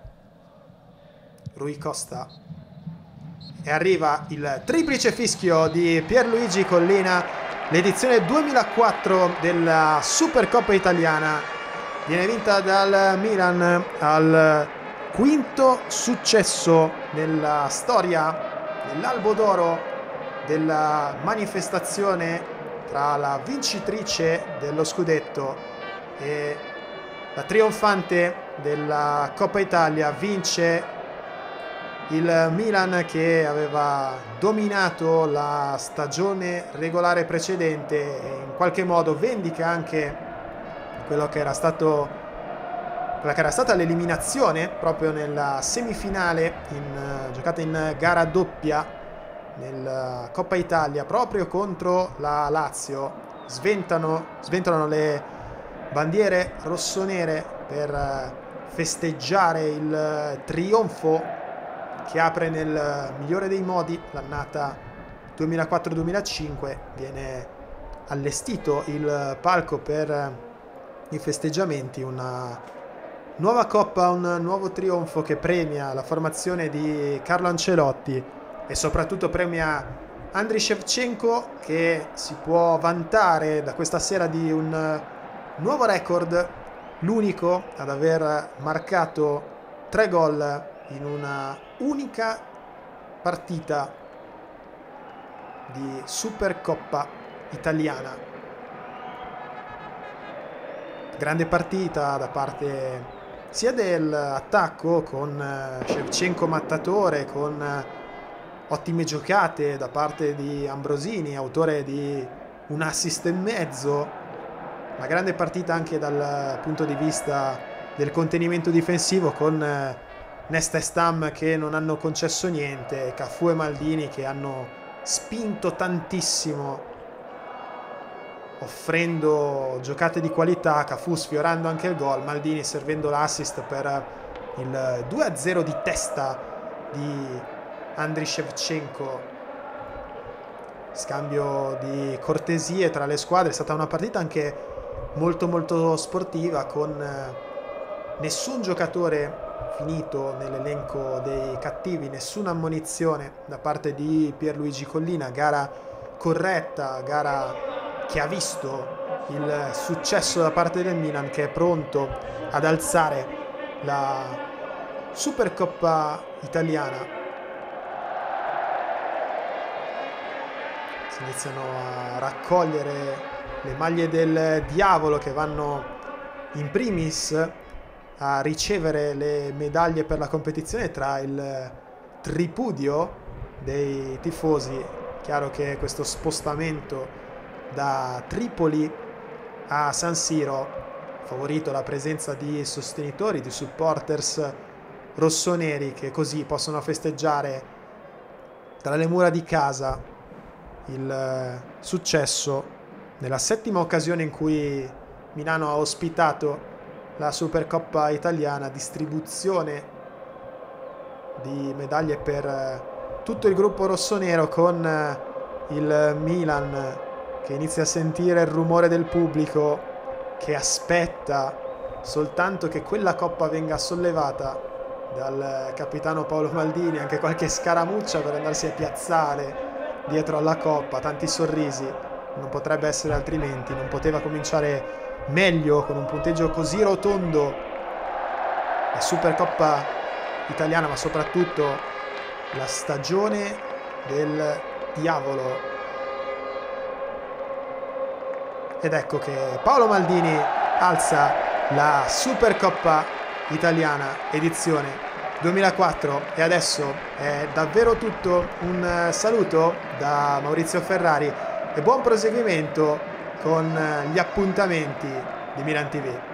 Rui Costa, e arriva il triplice fischio di Pierluigi Collina. L'edizione duemilaquattro della Supercoppa italiana viene vinta dal Milan al quinto successo nella storia dell'Albo d'Oro della manifestazione tra la vincitrice dello scudetto e la trionfante della Coppa Italia. Vince il Milan, che aveva dominato la stagione regolare precedente e in qualche modo vendica anche quello che era stato quella che era stata l'eliminazione proprio nella semifinale in, giocata in gara doppia nella Coppa Italia proprio contro la Lazio. Sventano, sventolano le bandiere rossonere per festeggiare il trionfo che apre nel migliore dei modi l'annata duemilaquattro duemilacinque. Viene allestito il palco per i festeggiamenti, una nuova coppa, un nuovo trionfo che premia la formazione di Carlo Ancelotti e soprattutto premia Andriy Shevchenko, che si può vantare da questa sera di un nuovo record, l'unico ad aver marcato tre gol in una unica partita di Supercoppa italiana. grande partita da parte sia dell'attacco con Shevchenko mattatore, con ottime giocate da parte di Ambrosini, autore di un assist e mezzo, una grande partita anche dal punto di vista del contenimento difensivo, con Nesta e Stam che non hanno concesso niente, Cafu e Maldini che hanno spinto tantissimo offrendo giocate di qualità, Cafu sfiorando anche il gol, Maldini servendo l'assist per il due a zero di testa di Andriy Shevchenko. Scambio di cortesie tra le squadre, è stata una partita anche molto molto sportiva, con nessun giocatore finito nell'elenco dei cattivi, nessuna ammonizione da parte di Pierluigi Collina, gara corretta, gara che ha visto il successo da parte del Milan, che è pronto ad alzare la Supercoppa italiana. Si iniziano a raccogliere le maglie del diavolo, che vanno in primis a ricevere le medaglie per la competizione tra il tripudio dei tifosi. Chiaro che questo spostamento da Tripoli a San Siro favorito la presenza di sostenitori, di supporters rossoneri, che così possono festeggiare tra le mura di casa il successo nella settima occasione in cui Milano ha ospitato la Supercoppa italiana, distribuzione di medaglie per tutto il gruppo rossonero, con il Milan che inizia a sentire il rumore del pubblico, che aspetta soltanto che quella coppa venga sollevata dal capitano Paolo Maldini, anche qualche scaramuccia per andarsi a piazzare dietro alla coppa, tanti sorrisi, non potrebbe essere altrimenti, non poteva cominciare meglio con un punteggio così rotondo la Supercoppa italiana, ma soprattutto la stagione del diavolo. Ed ecco che Paolo Maldini alza la Supercoppa italiana edizione duemilaquattro. E adesso è davvero tutto, un saluto da Maurizio Ferrari e buon proseguimento con gli appuntamenti di Milan T V.